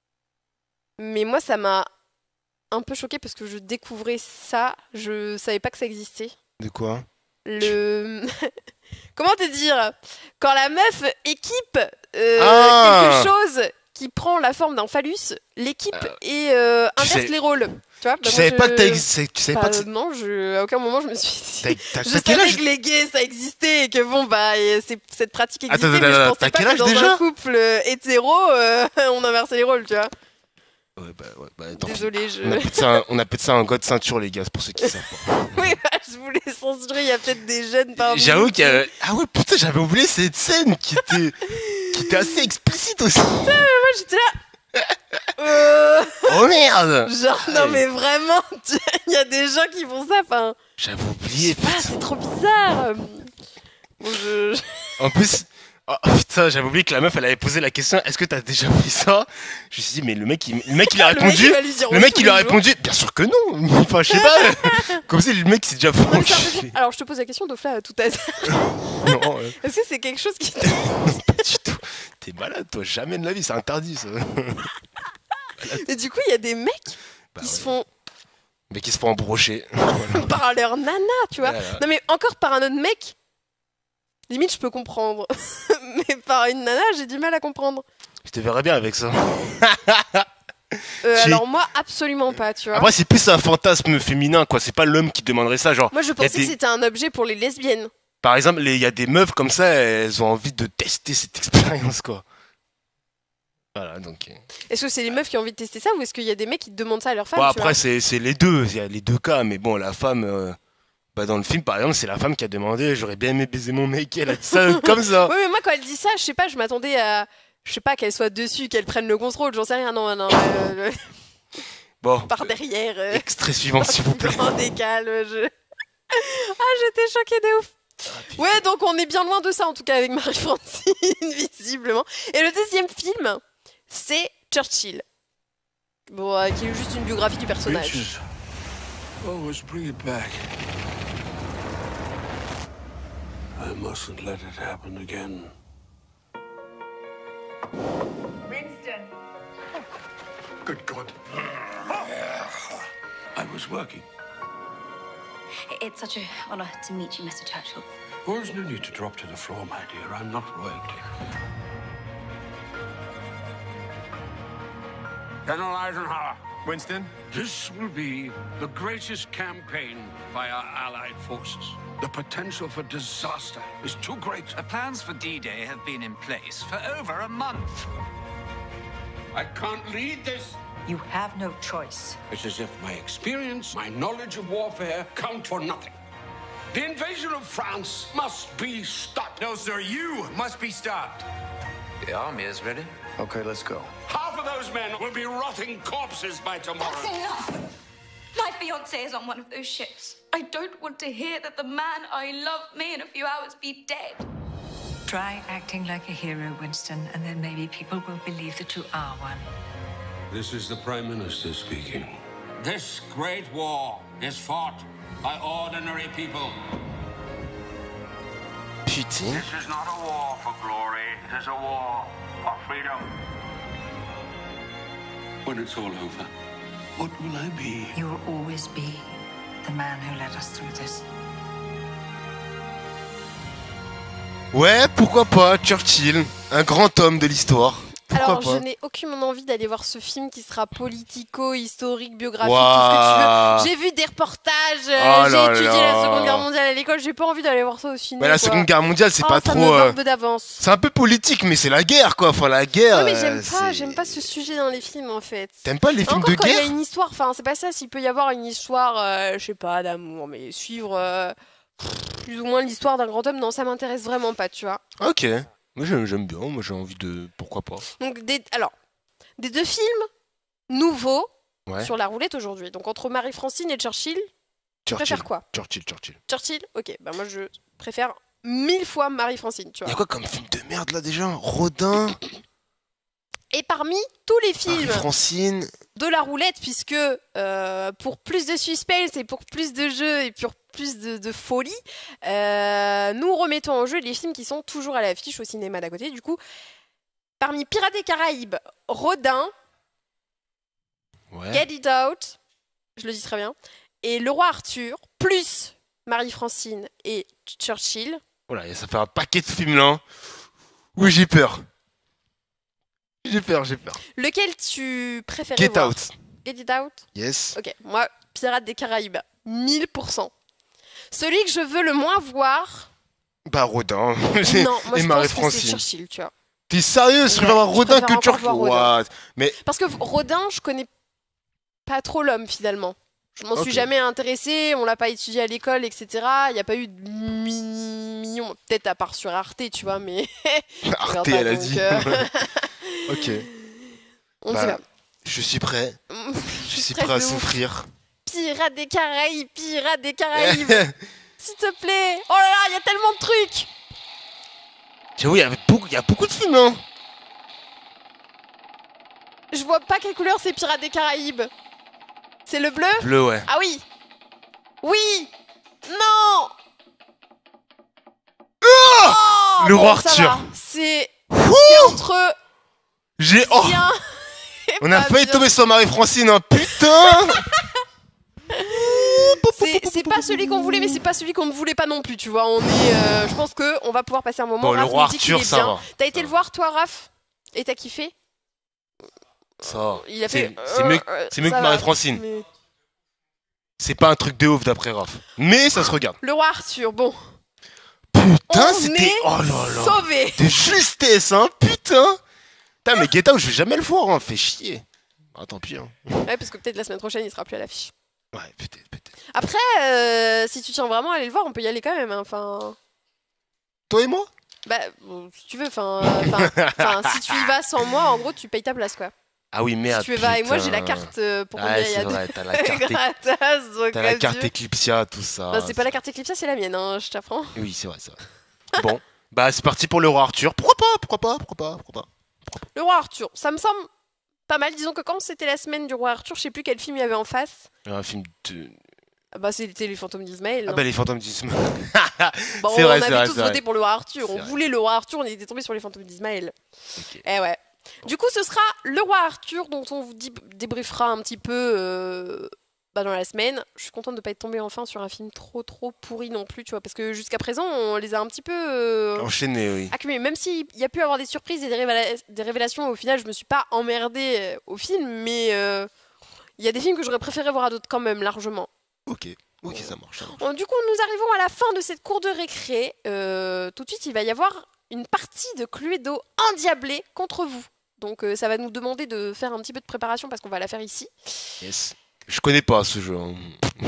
mais moi, ça m'a un peu choquée parce que je découvrais ça, je savais pas que ça existait. De quoi? Le... Comment te dire? Quand la meuf équipe euh, ah quelque chose qui prend la forme d'un phallus, l'équipe euh, et euh, inverse sais... les rôles. Tu vois, tu savais je... pas que t'as tu savais bah, pas que non, je... à aucun moment je me suis dit... T'as, t'as, je t'as savais que les gays ça existait et que bon bah c'est... cette pratique existait, attends, mais attends, je pensais pas que dans déjà un couple hétéro euh, on inversait les rôles, tu vois. Ouais, bah, ouais, bah, attends, désolé, je... on appelle ça un, on appelle ça un god ceinture, les gars, c'est pour ceux qui savent pas. Oui, bah, je voulais censurer, il y a peut-être des jeunes parmi nous. J'avoue qu'il y a... Ah ouais, putain, j'avais oublié cette scène qui était, qui était assez explicite aussi. Putain, mais moi j'étais là... Euh... Oh merde. Genre, non mais vraiment, il y a des gens qui font ça, enfin... J'avais oublié. Ah, c'est trop bizarre. Bon, je... En plus... Oh putain, j'avais oublié que la meuf elle avait posé la question est-ce que t'as déjà fait ça? Je me suis dit mais le mec il, le mec, il a répondu le mec, il, le mec il a répondu bien sûr que non, enfin je sais pas comme si le mec s'est déjà fait enculer. Alors je te pose la question Dofla tout à l'heure. Non euh... est-ce que c'est quelque chose qui te... Non pas du tout, t'es malade toi, jamais de la vie, c'est interdit ça. Et du coup il y a des mecs bah, qui ouais. se font mais qui se font embrocher par leur nana tu vois. Voilà. Non mais encore par un autre mec limite je peux comprendre mais par une nana j'ai du mal à comprendre. Je te verrais bien avec ça. euh, alors moi absolument pas tu vois. Après c'est plus un fantasme féminin quoi, c'est pas l'homme qui demanderait ça genre. Moi je pensais des... que c'était un objet pour les lesbiennes. Par exemple il y a des meufs comme ça, elles ont envie de tester cette expérience quoi. Voilà donc. Est-ce que c'est les meufs qui ont envie de tester ça ou est-ce qu'il y a des mecs qui demandent ça à leur femme? Bon, après c'est les deux, il y a les deux cas mais bon la femme... Euh... Bah dans le film par exemple c'est la femme qui a demandé j'aurais bien aimé baiser mon mec, elle a dit ça comme ça. Oui mais moi quand elle dit ça je sais pas, je m'attendais à je sais pas qu'elle soit dessus, qu'elle prenne le contrôle, j'en sais rien non non. Euh, bon. Par derrière. Euh, extrait suivant s'il vous plaît. En décale. Je... ah j'étais choquée de ouf. Ah, ouais donc on est bien loin de ça en tout cas avec Marie-Francine visiblement. Et le deuxième film c'est Churchill. Bon euh, qui est juste une biographie du personnage. Bitches. Always bring it back. I mustn't let it happen again. Winston. Good God. I was working. It's such an honor to meet you, Mister Churchill. Oh, there's no need to drop to the floor, my dear. I'm not royalty. General Eisenhower. Winston? This will be the greatest campaign by our allied forces. The potential for disaster is too great. The plans for D Day have been in place for over a month. I can't lead this. You have no choice. It's as if my experience, my knowledge of warfare count for nothing. The invasion of France must be stopped. No, sir, you must be stopped. The army is ready. Okay, let's go. Half of those men will be rotting corpses by tomorrow. That's enough! My fiancé is on one of those ships. I don't want to hear that the man I love may in a few hours be dead. Try acting like a hero, Winston, and then maybe people will believe that you are one. This is the Prime Minister speaking. This great war is fought by ordinary people. Putain. This is not a war for glory. It is a war for freedom. When it's all over, what will I be? You will always be the man who led us through this. Ouais, pourquoi pas, Churchill, un grand homme de l'histoire. Pourquoi Alors, pas. je n'ai aucunement envie d'aller voir ce film qui sera politico, historique, biographique, Wow. tout ce que tu veux. J'ai vu des reportages, euh, Oh j'ai là étudié là. la Seconde Guerre mondiale à l'école, j'ai pas envie d'aller voir ça au cinéma. Mais la Seconde Guerre mondiale, c'est oh, pas ça trop. Me euh, barbe d'avance. C'est un peu politique, mais c'est la guerre, quoi. Enfin, la guerre. Ouais, mais j'aime euh, pas, c'est- j'aime pas ce sujet dans les films en fait. T'aimes pas les films Encore de quand il y guerre a une histoire, enfin c'est pas ça, s'il peut y avoir une histoire, euh, je sais pas, d'amour, mais suivre euh, plus ou moins l'histoire d'un grand homme, non, ça m'intéresse vraiment pas, tu vois. Ok. Moi, j'aime j'aime bien. Moi, j'ai envie de. Pourquoi pas. Donc, des, alors, des deux films nouveaux Ouais. sur la roulette aujourd'hui. Donc, entre Marie-Francine et Churchill, tu Churchill. préfères quoi? Churchill, Churchill. Churchill, ok, bah moi je préfère mille fois Marie-Francine, tu Il y vois. a quoi comme film de merde là déjà? Rodin, Et parmi tous les films Francine. de la roulette, puisque euh, pour plus de suspense et pour plus de jeux et pour plus de, de folie, euh, nous remettons en jeu les films qui sont toujours à l'affiche au cinéma d'à côté. Du coup, parmi Pirates des Caraïbes, Rodin, Ouais. Get It Out, je le dis très bien, et Le Roi Arthur, plus Marie-Francine et Churchill. Voilà, ça fait un paquet de films là. Oui, j'ai peur. J'ai peur, j'ai peur. Lequel tu préfères Get voir? Out. Get It Out. Yes. Ok, moi, Pirates des Caraïbes, mille pour cent. Celui que je veux le moins voir... Bah, Rodin. Non, moi et je pense que c'est Marie-Francine. Churchill, tu vois. T'es sérieux? Je Ouais, préfère voir je Rodin préfère que encore Churchill. voir Rodin. What? Mais Parce que Rodin, je connais pas trop l'homme finalement. Je m'en Ok. suis jamais intéressée, on l'a pas étudié à l'école, et cetera. Il n'y a pas eu de mi- millions, peut-être à part sur Arte, tu vois, mais... Arte, Regarde pas, elle a donc, dit. euh, Ok. On ne Bah, sait pas. Je suis prêt. Je suis prêt à souffrir. Pirates des Caraïbes, Pirates des Caraïbes. S'il te plaît. Oh là là, il y a tellement de trucs. J'avoue, il y a beaucoup, il y a beaucoup de films, hein. Je vois pas quelle couleur c'est Pirates des Caraïbes. C'est le bleu? Bleu, ouais. Ah oui. Oui. Non. Oh, oh le bon, roi Arthur. C'est entre. J'ai. Oh. On a failli tomber sur Marie-Francine, hein. Putain. C'est pas celui qu'on voulait, mais c'est pas celui qu'on ne voulait pas non plus, tu vois. On est, euh, je pense que on va pouvoir passer un moment. Bon, Raph le roi nous dit qu'il Arthur, est ça bien. va. T'as été le voir, toi, Raph? Et t'as kiffé? Ça. Il a fait. C'est mieux, euh, c'est mieux ça que va, Marie-Francine. mais- C'est pas un truc de ouf d'après Raph. Mais ça se regarde. Le roi Arthur, bon. Putain, On c'était. est Oh là là. sauvés. De justesse, hein. Putain. Putain, mais Get Out, je vais jamais le voir, hein. Fait chier. Ah, tant pis, hein. Ouais, parce que peut-être la semaine prochaine, il sera plus à l'affiche. Ouais, peut-être, peut-être. Après, euh, si tu tiens vraiment à aller le voir, on peut y aller quand même. hein, Enfin. Toi et moi? Bah, bon, si tu veux, enfin. Enfin, enfin, si tu y vas sans moi, en gros, tu payes ta place, quoi. Ah oui, merde. Si tu veux, va avec moi, j'ai la carte euh, pour qu'on Ouais, y aille c'est à vrai, deux. t'as la carte. Gratas, donc T'as la carte adieu. Eclipsia, tout ça. Bah, c'est pas la carte Eclipse, c'est la mienne, hein, je t'apprends. Oui, c'est vrai, c'est vrai. Bon, bah c'est parti pour le roi Arthur. Pourquoi pas? Pourquoi pas? Pourquoi pas? Pourquoi pas? Le roi Arthur, ça me semble pas mal. Disons que quand c'était la semaine du roi Arthur, je sais plus quel film il y avait en face. Un film de. Ah bah, c'était Les Fantômes d'Ismaël. Ah hein. bah les fantômes d'Ismaël. Bon, c'est on vrai, avait c'est vrai, tous c'est voté vrai. pour le roi Arthur. On vrai. voulait le roi Arthur, on était tombé sur Les Fantômes d'Ismaël. Eh ouais. Du coup, ce sera le roi Arthur dont on vous dit- débriefera un petit peu euh, bah, dans la semaine. Je suis contente de pas être tombée enfin sur un film trop trop pourri non plus, tu vois, parce que jusqu'à présent, on les a un petit peu euh, Enchaîné, oui. accumulés. Même s'il y a pu avoir des surprises et des, révéla- des révélations, au final, je me suis pas emmerdée euh, au film, mais euh, il y a des films que j'aurais préféré voir à d'autres quand même, largement. Ok, ok, ça marche. ça marche. Bon, du coup, nous arrivons à la fin de cette cour de récré. Euh, tout de suite, il va y avoir une partie de Cluedo endiablée contre vous. Donc, euh, ça va nous demander de faire un petit peu de préparation parce qu'on va la faire ici. Yes. Je connais pas ce jeu. hein.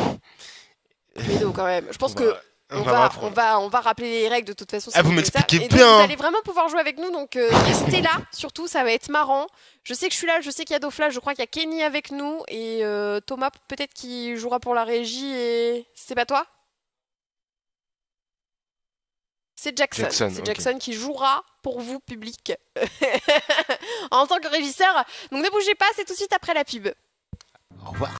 Cluedo, quand même. Je pense On que va- on on va, va on, m'apprendre. va, on va rappeler les règles de toute façon. Ah, si vous voulez ça. m'expliquez Et donc, bien. vous allez vraiment pouvoir jouer avec nous. Donc, euh, restez là. Surtout, ça va être marrant. Je sais que je suis là. Je sais qu'il y a Dofla. Je crois qu'il y a Kenny avec nous. Et euh, Thomas, peut-être qui jouera pour la régie. Et c'est pas toi? C'est Jackson. Jackson, c'est ok. Jackson qui jouera pour vous, public, en tant que régisseur. Donc ne bougez pas, c'est tout de suite après la pub. Au revoir.